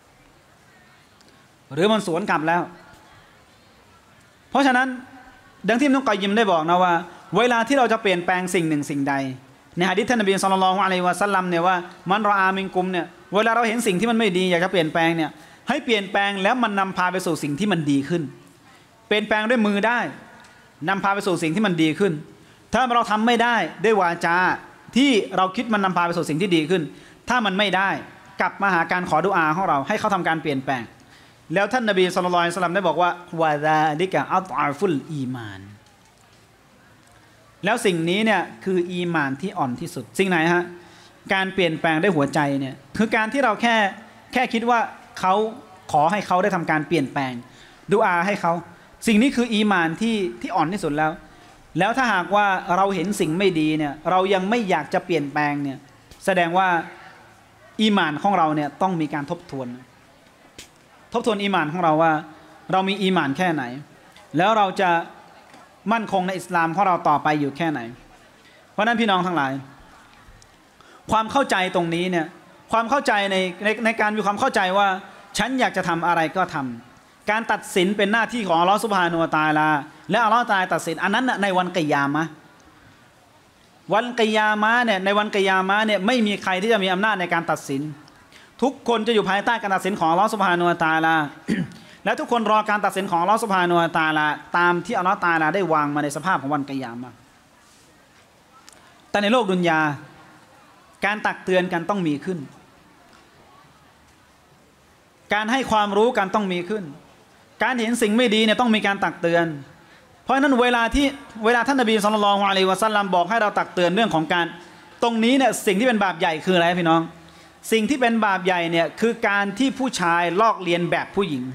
หรือมันสวนกลับแล้วเพราะฉะนั้นดังที่นุกอยยิมได้บอกนะว่าเวลาที่เราจะเปลี่ยนแปลงสิ่งหนึ่งสิ่งใดในหะดีษท่านนบีศ็อลลัลลอฮุอะลัยฮิวะซัลลัมเนี่ยว่ามันรออามินกุมเนี่ยเวลาเราเห็นสิ่งที่มันไม่ดีอยากจะเปลี่ยนแปลงเนี่ยให้เปลี่ยนแปลงแล้วมันนำพาไปสู่สิ่งที่มันดีขึ้นเปลี่ยนแปลงด้วยมือได้นำพาไปสู่สิ่งที่มันดีขึ้นถ้าเราทำไม่ได้ด้วยวาจาที่เราคิดมันนำพาไปสู่สิ่งที่ดีขึ้นถ้ามันไม่ได้กลับมาหาการขอดุอาของเราให้เขาทำการเปลี่ยนแปลงแล้วท่านนบีศ็อลลัลลอฮุอะลัยฮิวะซัลลัมได้บอกว่าวะซาลิกะอัฎอฟุลอีมานแล้วสิ่งนี้เนี่ยคืออีมานที่อ่อนที่สุดสิ่งไหนฮะการเปลี่ยนแปลงด้วยหัวใจเนี่ยคือการที่เราแค่แค่คิดว่าเขาขอให้เขาได้ทำการเปลี่ยนแปลงดุอาให้เขาสิ่งนี้คืออีมานที่ที่อ่อนที่สุดแล้วแล้วถ้าหากว่าเราเห็นสิ่งไม่ดีเนี่ยเรายังไม่อยากจะเปลี่ยนแปลงเนี่ยแสดงว่าอีมานของเราเนี่ยต้องมีการทบทวนทบทวนอีมานของเราว่าเรามีอีมานแค่ไหนแล้วเราจะมั่นคงในอิสลามของเราต่อไปอยู่แค่ไหนเพราะนั้นพี่น้องทั้งหลายความเข้าใจตรงนี้เนี่ยความเข้าใจในในในการมีความเข้าใจว่าฉันอยากจะทำอะไรก็ทำการตัดสินเป็นหน้าที่ของอัลลอฮฺซุบฮานะฮูวะตะอาลาและอัลลอฮฺตะอาลาตัดสินอันนั้นในวันกิยามะห์วันกิยามะห์เนี่ยในวันกิยามะห์เนี่ยไม่มีใครที่จะมีอำนาจในการตัดสินทุกคนจะอยู่ภายใต้การตัดสินของอัลลอฮฺซุบฮานะฮูวะตะอาลา และทุกคนรอการตัดสินของอัลลอฮฺซุบฮานะฮูวะตะอาลาตามที่อัลลอฮฺตะอาลาได้วางมาในสภาพของวันกิยามะห์แต่ในโลกดุนยาการตักเตือนกันต้องมีขึ้นการให้ความรู้กันต้องมีขึ้นการเห็นสิ่งไม่ดีเนี่ยต้องมีการตักเตือนเพราะฉะนั้นเวลาที่เวลาท่านนบีศ็อลลัลลอฮุอะลัยฮิวะซัลลัมบอกให้เราตักเตือนเรื่องของการตรงนี้เนี่ยสิ่งที่เป็นบาปใหญ่คืออะไรพี่น้องสิ่งที่เป็นบาปใหญ่เนี่ยคือการที่ผู้ชายลอกเลียนแบบผู้หญิง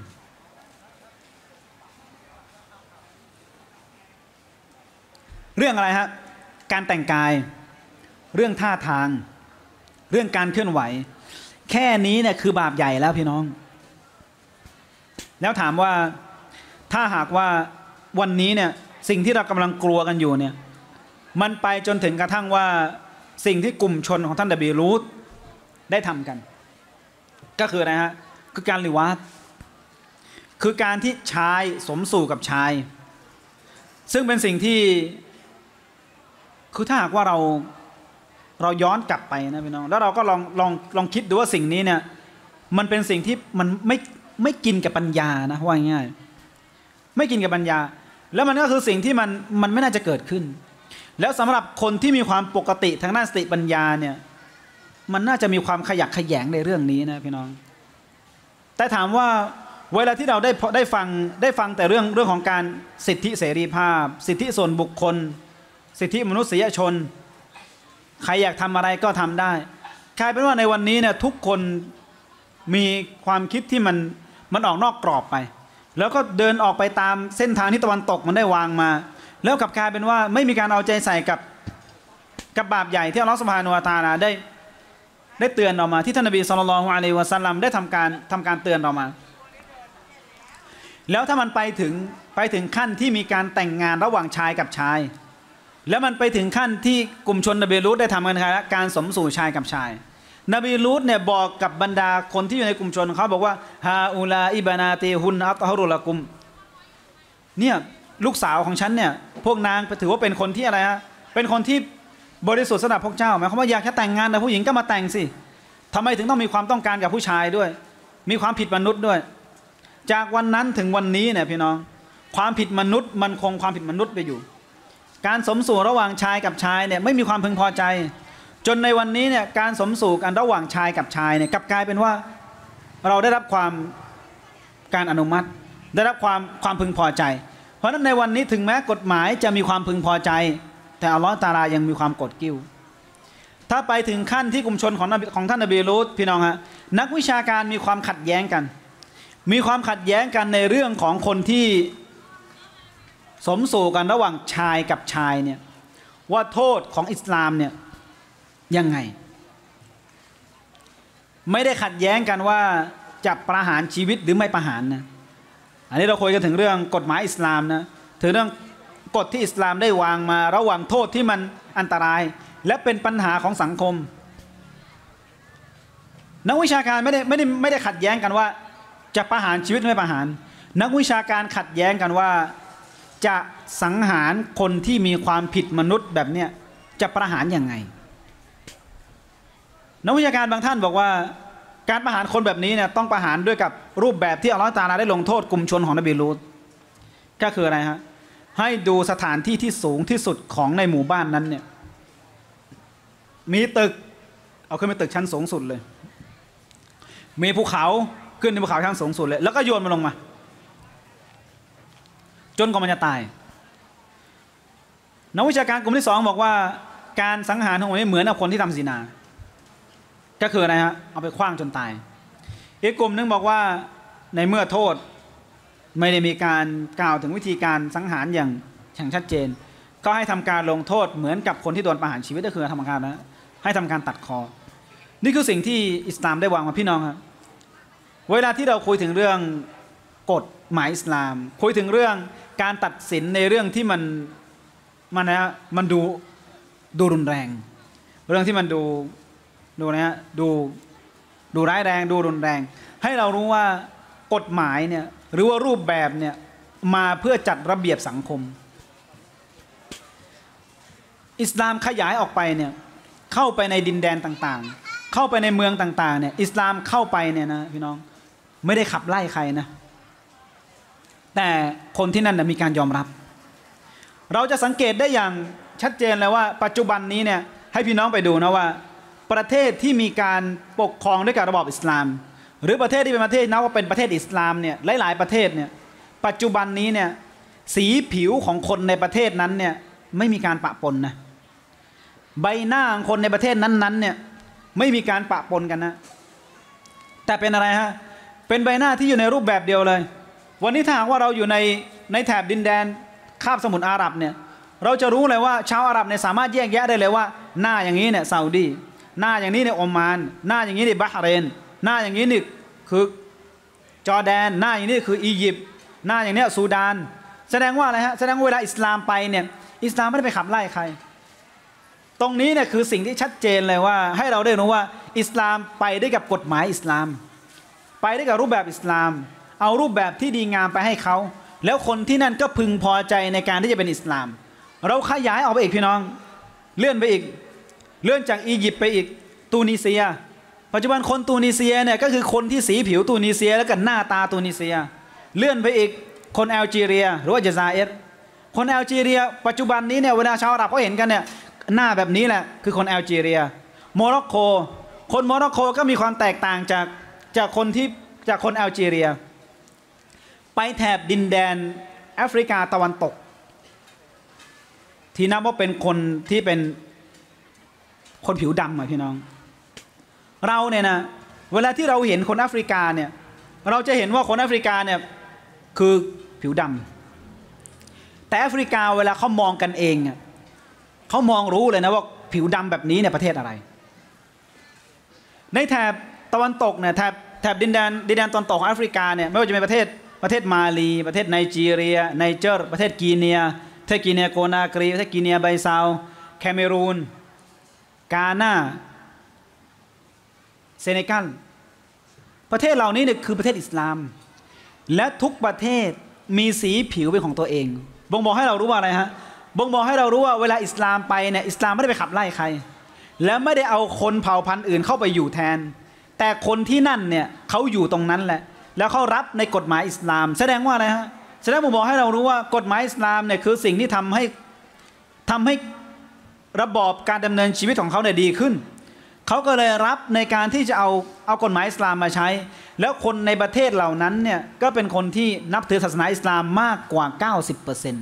เรื่องอะไรฮะการแต่งกายเรื่องท่าทางเรื่องการเคลื่อนไหวแค่นี้เนี่ยคือบาปใหญ่แล้วพี่น้องแล้วถามว่าถ้าหากว่าวันนี้เนี่ยสิ่งที่เรากำลังกลัวกันอยู่เนี่ยมันไปจนถึงกระทั่งว่าสิ่งที่กลุ่มชนของท่านนบีลูตได้ทำกันก็คืออะไรฮะคือการลิวาตคือการที่ชายสมสู่กับชายซึ่งเป็นสิ่งที่คือถ้าหากว่าเราเราย้อนกลับไปนะพี่น้องแล้วเราก็ลองลองลองคิดดูว่าสิ่งนี้เนี่ยมันเป็นสิ่งที่มันไม่ไม่กินกับปัญญานะว่าง่ายไม่กินกับปัญญาแล้วมันก็คือสิ่งที่มันมันไม่น่าจะเกิดขึ้นแล้วสำหรับคนที่มีความปกติทางด้านสติปัญญาเนี่ยมันน่าจะมีความขยักขยงในเรื่องนี้นะพี่น้องแต่ถามว่าเวลาที่เราได้ได้ฟังได้ฟังแต่เรื่องเรื่องของการสิทธิเสรีภาพสิทธิส่วนบุคคลสิทธิมนุษยชนใครอยากทำอะไรก็ทำได้กลายเป็นว่าในวันนี้เนี่ยทุกคนมีความคิดที่มันมันออกนอกกรอบไปแล้วก็เดินออกไปตามเส้นทางที่ตะวันตกมันได้วางมาแล้วกลับกลายเป็นว่าไม่มีการเอาใจใส่กับกับบาปใหญ่ที่อัลลอฮฺซุบฮานะฮูวะตะอาลาได้ได้เตือนเรามาที่ท่านนบีศ็อลลัลลอฮุอะลัยฮิวะซัลลัมได้ทำการทำการเตือนเรามาแล้วถ้ามันไปถึงไปถึงขั้นที่มีการแต่งงานระหว่างชายกับชายแล้วมันไปถึงขั้นที่กลุ่มชนนบีลูตได้ทำกันครับการสมสู่ชายกับชายนบีลูตเนี่ยบอกกับบรรดาคนที่อยู่ในกลุ่มชนเขาบอกว่าฮาอูลาอิบานาตีฮุนอัตฮารุละกุมเนี่ยลูกสาวของฉันเนี่ยพวกนางถือว่าเป็นคนที่อะไรฮะเป็นคนที่บริสุทธิ์สำหรับพวกเจ้าหมายความว่าอยากจะแต่งงานกับผู้หญิงก็มาแต่งสิทำไมถึงต้องมีความต้องการกับผู้ชายด้วยมีความผิดมนุษย์ด้วยจากวันนั้นถึงวันนี้เนี่ยพี่น้องความผิดมนุษย์มันคงความผิดมนุษย์ไปอยู่การสมสู่ระหว่างชายกับชายเนี่ยไม่มีความพึงพอใจจนในวันนี้เนี่ยการสมสู่กันระหว่างชายกับชายเนี่ยกลับกลายเป็นว่าเราได้รับความการอนุมัติได้รับความความพึงพอใจเพราะฉะนั้นในวันนี้ถึงแม้กฎหมายจะมีความพึงพอใจแต่อัลลอฮฺตะอาลายังมีความกดกิ้วถ้าไปถึงขั้นที่กลุ่มชนของของท่านนบีลูตพี่น้องฮะนักวิชาการมีความขัดแย้งกันมีความขัดแย้งกันในเรื่องของคนที่สมสู่กันระหว่างชายกับชายเนี่ยว่าโทษของอิสลามเนี่ยยังไงไม่ได้ขัดแย้งกันว่าจะประหารชีวิตหรือไม่ประหารนะอันนี้เราคุยกันถึงเรื่องกฎหมายอิสลามนะถึงเรื่องกฎที่อิสลามได้วางมาระหว่างโทษที่มันอันตรายและเป็นปัญหาของสังคมนักวิชาการไม่ได้ไม่ได้ไม่ได้ขัดแย้งกันว่าจะประหารชีวิตไม่ประหารนักวิชาการขัดแย้งกันว่าจะสังหารคนที่มีความผิดมนุษย์แบบเนี้ยจะประหารยังไงนักวิชาการบางท่านบอกว่าการประหารคนแบบนี้เนี่ยต้องประหารด้วยกับรูปแบบที่อัลลอฮฺตะอาลาได้ลงโทษกลุ่มชนของนบีลูตก็คืออะไรฮะให้ดูสถานที่ที่สูงที่สุดของในหมู่บ้านนั้นเนี่ยมีตึกเอาขึ้นไปตึกชั้นสูงสุดเลยมีภูเขาขึ้นในภูเขาชั้นสูงสุดเลยแล้วก็โยนมันลงมาจนกว่ามันจะตายนักวิชาการกลุ่มที่สองบอกว่าการสังหารของมันนี้เหมือนกับคนที่ทำซินาก็คืออะไรฮะเอาไปขว้างจนตายอีกกลุ่มนึงบอกว่าในเมื่อโทษไม่ได้มีการกล่าวถึงวิธีการสังหารอย่างอย่างชัดเจนก็ให้ทำการลงโทษเหมือนกับคนที่โดนประหารชีวิตก็คือทำการนะให้ทำการตัดคอนี่คือสิ่งที่อิสลามได้วางมาพี่น้องครับเวลาที่เราคุยถึงเรื่องกฎหมายอิสลามคุยถึงเรื่องการตัดสินในเรื่องที่มันมันนะมันดูดูรุนแรงเรื่องที่มันดูดูนะฮะดูดูร้ายแรงดูรุนแรงให้เรารู้ว่ากฎหมายเนี่ยหรือว่ารูปแบบเนี่ยมาเพื่อจัดระเบียบสังคมอิสลามขยายออกไปเนี่ยเข้าไปในดินแดนต่างๆเข้าไปในเมืองต่างๆเนี่ยอิสลามเข้าไปเนี่ยนะพี่น้องไม่ได้ขับไล่ใครนะแต่คนที่นั่นนะมีการยอมรับเราจะสังเกตได้อย่างชัดเจนเลยว่าปัจจุบันนี้เนี่ยให้พี่น้องไปดูนะว่าประเทศที่มีการปกครองด้วยกับระบอบอิสลามหรือประเทศที่เป็นประเทศนับว่าเป็นประเทศอิสลามเนี่ยหลายๆประเทศเนี่ยปัจจุบันนี้เนี่ยสีผิวของคนในประเทศนั้นเนี่ยไม่มีการปะปนนะใบหน้าของคนในประเทศนั้นๆเนี่ยไม่มีการปะปนกันนะแต่เป็นอะไรฮะเป็นใบหน้าที่อยู่ในรูปแบบเดียวเลยวันนี้ถ้าหากว่าเราอยู่ในในแถบดินแดนคาบสมุทรอาหรับเนี่ยเราจะรู้เลยว่าชาวอาหรับเนี่ยสามารถแยกแยะได้เลยว่าหน้าอย่างนี้เนี่ยซาอุดีหน้าอย่างนี้เนี่ยโอมานหน้าอย่างนี้เนี่ยบาห์เรนหน้าอย่างนี้นี่คือจอร์แดนหน้าอย่างนี้คืออียิปต์หน้าอย่างนี้ซูดานแสดงว่าอะไรฮะแสดงว่าเวลาอิสลามไปเนี่ยอิสลามไม่ได้ไปขับไล่ใครตรงนี้เนี่ยคือสิ่งที่ชัดเจนเลยว่าให้เราได้รู้ว่าอิสลามไปได้กับกฎหมายอิสลามไปได้กับรูปแบบอิสลามเอารูปแบบที่ดีงามไปให้เขาแล้วคนที่นั่นก็พึงพอใจในการที่จะเป็นอิสลามเราขยายออกไปอีกพี่น้องเลื่อนไปอีกเลื่อนจากอียิปต์ไปอีกตูนิเซียปัจจุบันคนตูนิเซียเนี่ยก็คือคนที่สีผิวตูนิเซียแล้วก็หน้าตาตูนิเซียเลื่อนไปอีกคนแอลจีเรียหรือว่าจาซาเอรคนแอลจีเรียปัจจุบันนี้เนี่ยเวลาชาวอาหรับเขาเห็นกันเนี่ยหน้าแบบนี้แหละคือคนแอลจีเรียโมร็อกโกคนโมร็อกโกก็มีความแตกต่างจากจากคนที่จากคนแอลจีเรียไปแถบดินแดนแอฟริกาตะวันตกที่นับว่าเป็นคนที่เป็นคนผิวดำอ่ะพี่น้องเราเนี่ยนะเวลาที่เราเห็นคนแอฟริกาเนี่ยเราจะเห็นว่าคนแอฟริกาเนี่ยคือผิวดำแต่แอฟริกาเวลาเขามองกันเองอ่ะเขามองรู้เลยนะว่าผิวดำแบบนี้เนี่ยประเทศอะไรในแถบตะวันตกเนี่ยแถบแถบดินแดนดินแดนตะวันตกของแอฟริกาเนี่ยไม่ว่าจะเป็นประเทศประเทศมาลีประเทศไนจีเรียไนเจอร์ประเทศกีเนียเทศกิเนียโกนากรีเทศกิเนียไบซาวแคเมรูนกาหน้าเซเนกัลประเทศเหล่านี้เนี่ยคือประเทศอิสลามและทุกประเทศมีสีผิวเป็นของตัวเองบ่งบอกให้เรารู้ว่าอะไรฮะบ่งบอกให้เรารู้ว่าเวลาอิสลามไปเนี่ยอิสลามไม่ได้ไปขับไล่ใครและไม่ได้เอาคนเผ่าพันธุ์อื่นเข้าไปอยู่แทนแต่คนที่นั่นเนี่ยเขาอยู่ตรงนั้นแหละแล้วเขารับในกฎหมายอิสลามแสดงว่าอะไรฮะแสดงบ่งบอกให้เรารู้ว่ากฎหมายอิสลามเนี่ยคือสิ่งที่ทำให้ทำให้ระบอบการดำเนินชีวิตของเขาเนี่ยดีขึ้นเขาก็เลยรับในการที่จะเอาเอากฎหมายอิสลามมาใช้แล้วคนในประเทศเหล่านั้นเนี่ยก็เป็นคนที่นับถือศาสนาอิสลามมากกว่า เก้าสิบเปอร์เซ็นต์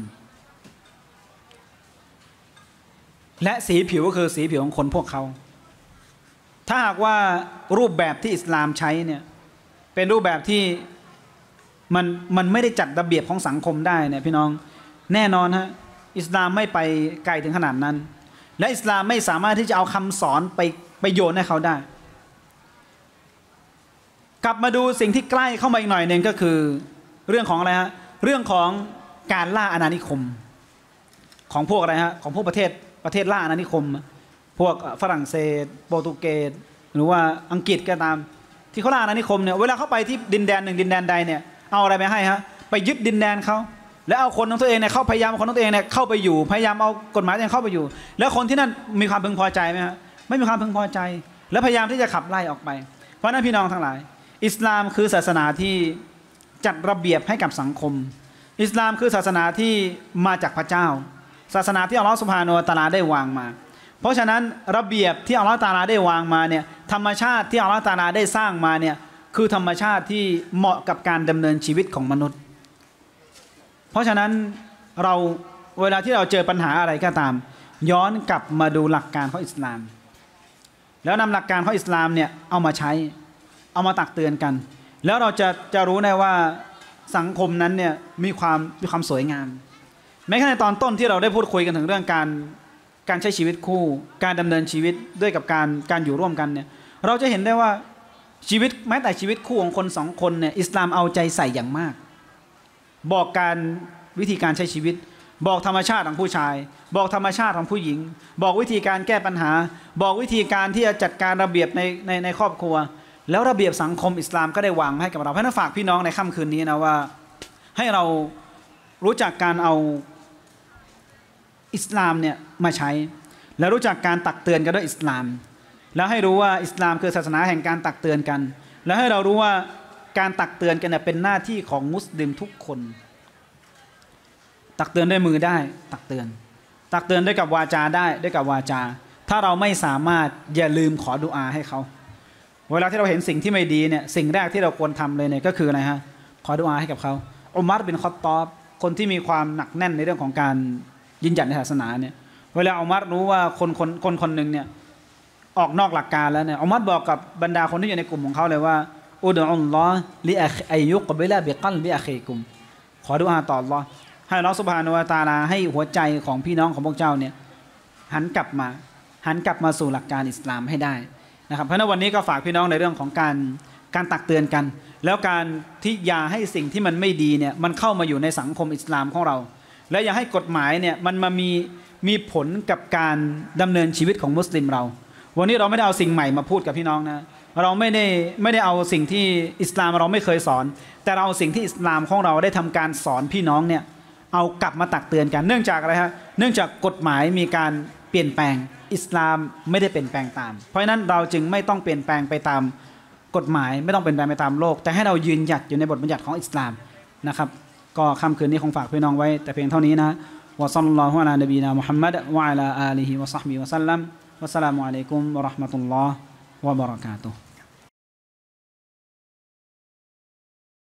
และสีผิวก็คือสีผิวของคนพวกเขาถ้าหากว่ารูปแบบที่อิสลามใช้เนี่ยเป็นรูปแบบที่มันมันไม่ได้จัดระเบียบของสังคมได้เนี่ยพี่น้องแน่นอนฮะอิสลามไม่ไปไกลถึงขนาดนั้นและอิสลามไม่สามารถที่จะเอาคำสอนไปไปโยนให้เขาได้กลับมาดูสิ่งที่ใกล้เข้ามาอีกหน่อยหนึ่งก็คือเรื่องของอะไรฮะเรื่องของการล่าอาณานิคมของพวกอะไรฮะของพวกประเทศประเทศล่าอาณานิคมพวกฝรั่งเศสโปรตุเกสหรือว่าอังกฤษก็ตามที่เขาล่าอาณานิคมเนี่ยเวลาเขาไปที่ดินแดนหนึ่งดินแดนใดเนี่ยเอาอะไรไปให้ฮะไปยึดดินแดนเขาแล้วเอาคนของตัวเองเนี่ยเข้าพยายามคนของตัวเองเนี่ยเข้าไปอยู่พยายามเอากฎหมายตัวเองเข้าไปอยู่แล้วคนที่นั่นมีความพึงพอใจไหมฮะไม่มีความพึงพอใจและพยายามที่จะขับไล่ออกไปเพราะนั้นพี่น้องทั้งหลายอิสลามคือศาสนาที่จัดระเบียบให้กับสังคมอิสลามคือศาสนาที่มาจากพระเจ้าศาสนาที่อัลลอฮฺซุบฮานะฮูวะตะอาลาได้วางมาเพราะฉะนั้นระเบียบที่อัลลอฮฺตะอาลาได้วางมาเนี่ยธรรมชาติที่อัลลอฮฺตะอาลาได้สร้างมาเนี่ยคือธรรมชาติที่เหมาะกับการดำเนินชีวิตของมนุษย์เพราะฉะนั้นเราเวลาที่เราเจอปัญหาอะไรก็ตามย้อนกลับมาดูหลักการของอิสลามแล้วนำหลักการของอิสลามเนี่ยเอามาใช้เอามาตักเตือนกันแล้วเราจะจะรู้ได้ว่าสังคมนั้นเนี่ยมีความมีความสวยงามแม้ในตอนต้นที่เราได้พูดคุยกันถึงเรื่องการการใช้ชีวิตคู่การดำเนินชีวิตด้วยกับการการอยู่ร่วมกันเนี่ยเราจะเห็นได้ว่าชีวิตแม้แต่ชีวิตคู่ของคนสองคนเนี่ยอิสลามเอาใจใส่อย่างมากบอกการวิธีการใช้ชีวิตบอกธรรมชาติของผู้ชายบอกธรรมชาติของผู้หญิงบอกวิธีการแก้ปัญหาบอกวิธีการที่จะจัดการระเบียบในในในครอบครัวแล้วระเบียบสังคมอิสลามก็ได้วางให้กับเราเพราะนั้นฝากพี่น้องในค่ำคืนนี้นะว่าให้เรารู้จักการเอาอิสลามเนี่ยมาใช้และรู้จักการตักเตือนกันด้วยอิสลามแล้วให้รู้ว่าอิสลามคือศาสนาแห่งการตักเตือนกันแล้วให้เรารู้ว่าการตักเตือนกันเนี่ยเป็นหน้าที่ของมุสลิมทุกคนตักเตือนด้วยมือได้ตักเตือนตักเตือนด้วยกับวาจาได้ด้วยกับวาจาถ้าเราไม่สามารถอย่าลืมขอดุอาให้เขาเวลาที่เราเห็นสิ่งที่ไม่ดีเนี่ยสิ่งแรกที่เราควรทำเลยเนี่ยก็คืออะไรฮะขอดุอาให้กับเขาอุมัรบินคอตตอบคนที่มีความหนักแน่นในเรื่องของการยืนหยัดในศาสนาเนี่ยเวลาอุมัรรู้ว่าคนคนคนคนหนึ่งเนี่ยออกนอกหลักการแล้วเนี่ยอุมัรบอกกับบรรดาคนที่อยู่ในกลุ่มของเขาเลยว่าอุดุอัลลอฮ์ลิอายุกบิลาบิกัลบิอาคีกุมขอดุอาต่ออัลลอฮ์ให้อัลเลาะห์ซุบฮานะฮูวะตะอาลาให้หัวใจของพี่น้องของพวกเจ้าเนี่ยหันกลับมาหันกลับมาสู่หลักการอิสลามให้ได้นะครับเพราะฉะนั้นวันนี้ก็ฝากพี่น้องในเรื่องของการการตักเตือนกันแล้วการที่อย่าให้สิ่งที่มันไม่ดีเนี่ยมันเข้ามาอยู่ในสังคมอิสลามของเราและอย่าให้กฎหมายเนี่ยมันมามีมีผลกับการดำเนินชีวิตของมุสลิมเราวันนี้เราไม่ได้เอาสิ่งใหม่มาพูดกับพี่น้องนะเราไม่ได้ไม่ได้เอาสิ่งที่อิสลามเราไม่เคยสอนแต่เราเอาสิ่งที่อิสลามของเราได้ทำการสอนพี่น้องเนี่ยเอากลับมาตักเตือนกันเนื่องจากอะไรฮะเนื่องจากกฎหมายมีการเปลี่ยนแปลงอิสลามไม่ได้เปลี่ยนแปลงตามเพราะฉะนั้นเราจึงไม่ต้องเปลี่ยนแปลงไปตามกฎหมายไม่ต้องเปลี่ยนแปลงไปตามโลกแต่ให้เรายืนหยัดอยู่ในบทบัญญัติของอิสลามนะครับก็ค่ำคืนนี้คงฝากพี่น้องไว้แต่เพียงเท่านี้นะวะศ็อลลัลลอฮุอะลานบีนามุฮัมมัดวะอะลาอาลิฮิวะศ็อฮบิฮิวะซัลลัมวัสสลามุอะลัยกุมวะเราะห์มะตุลลอฮ์วะบะเราะกาตุฮ์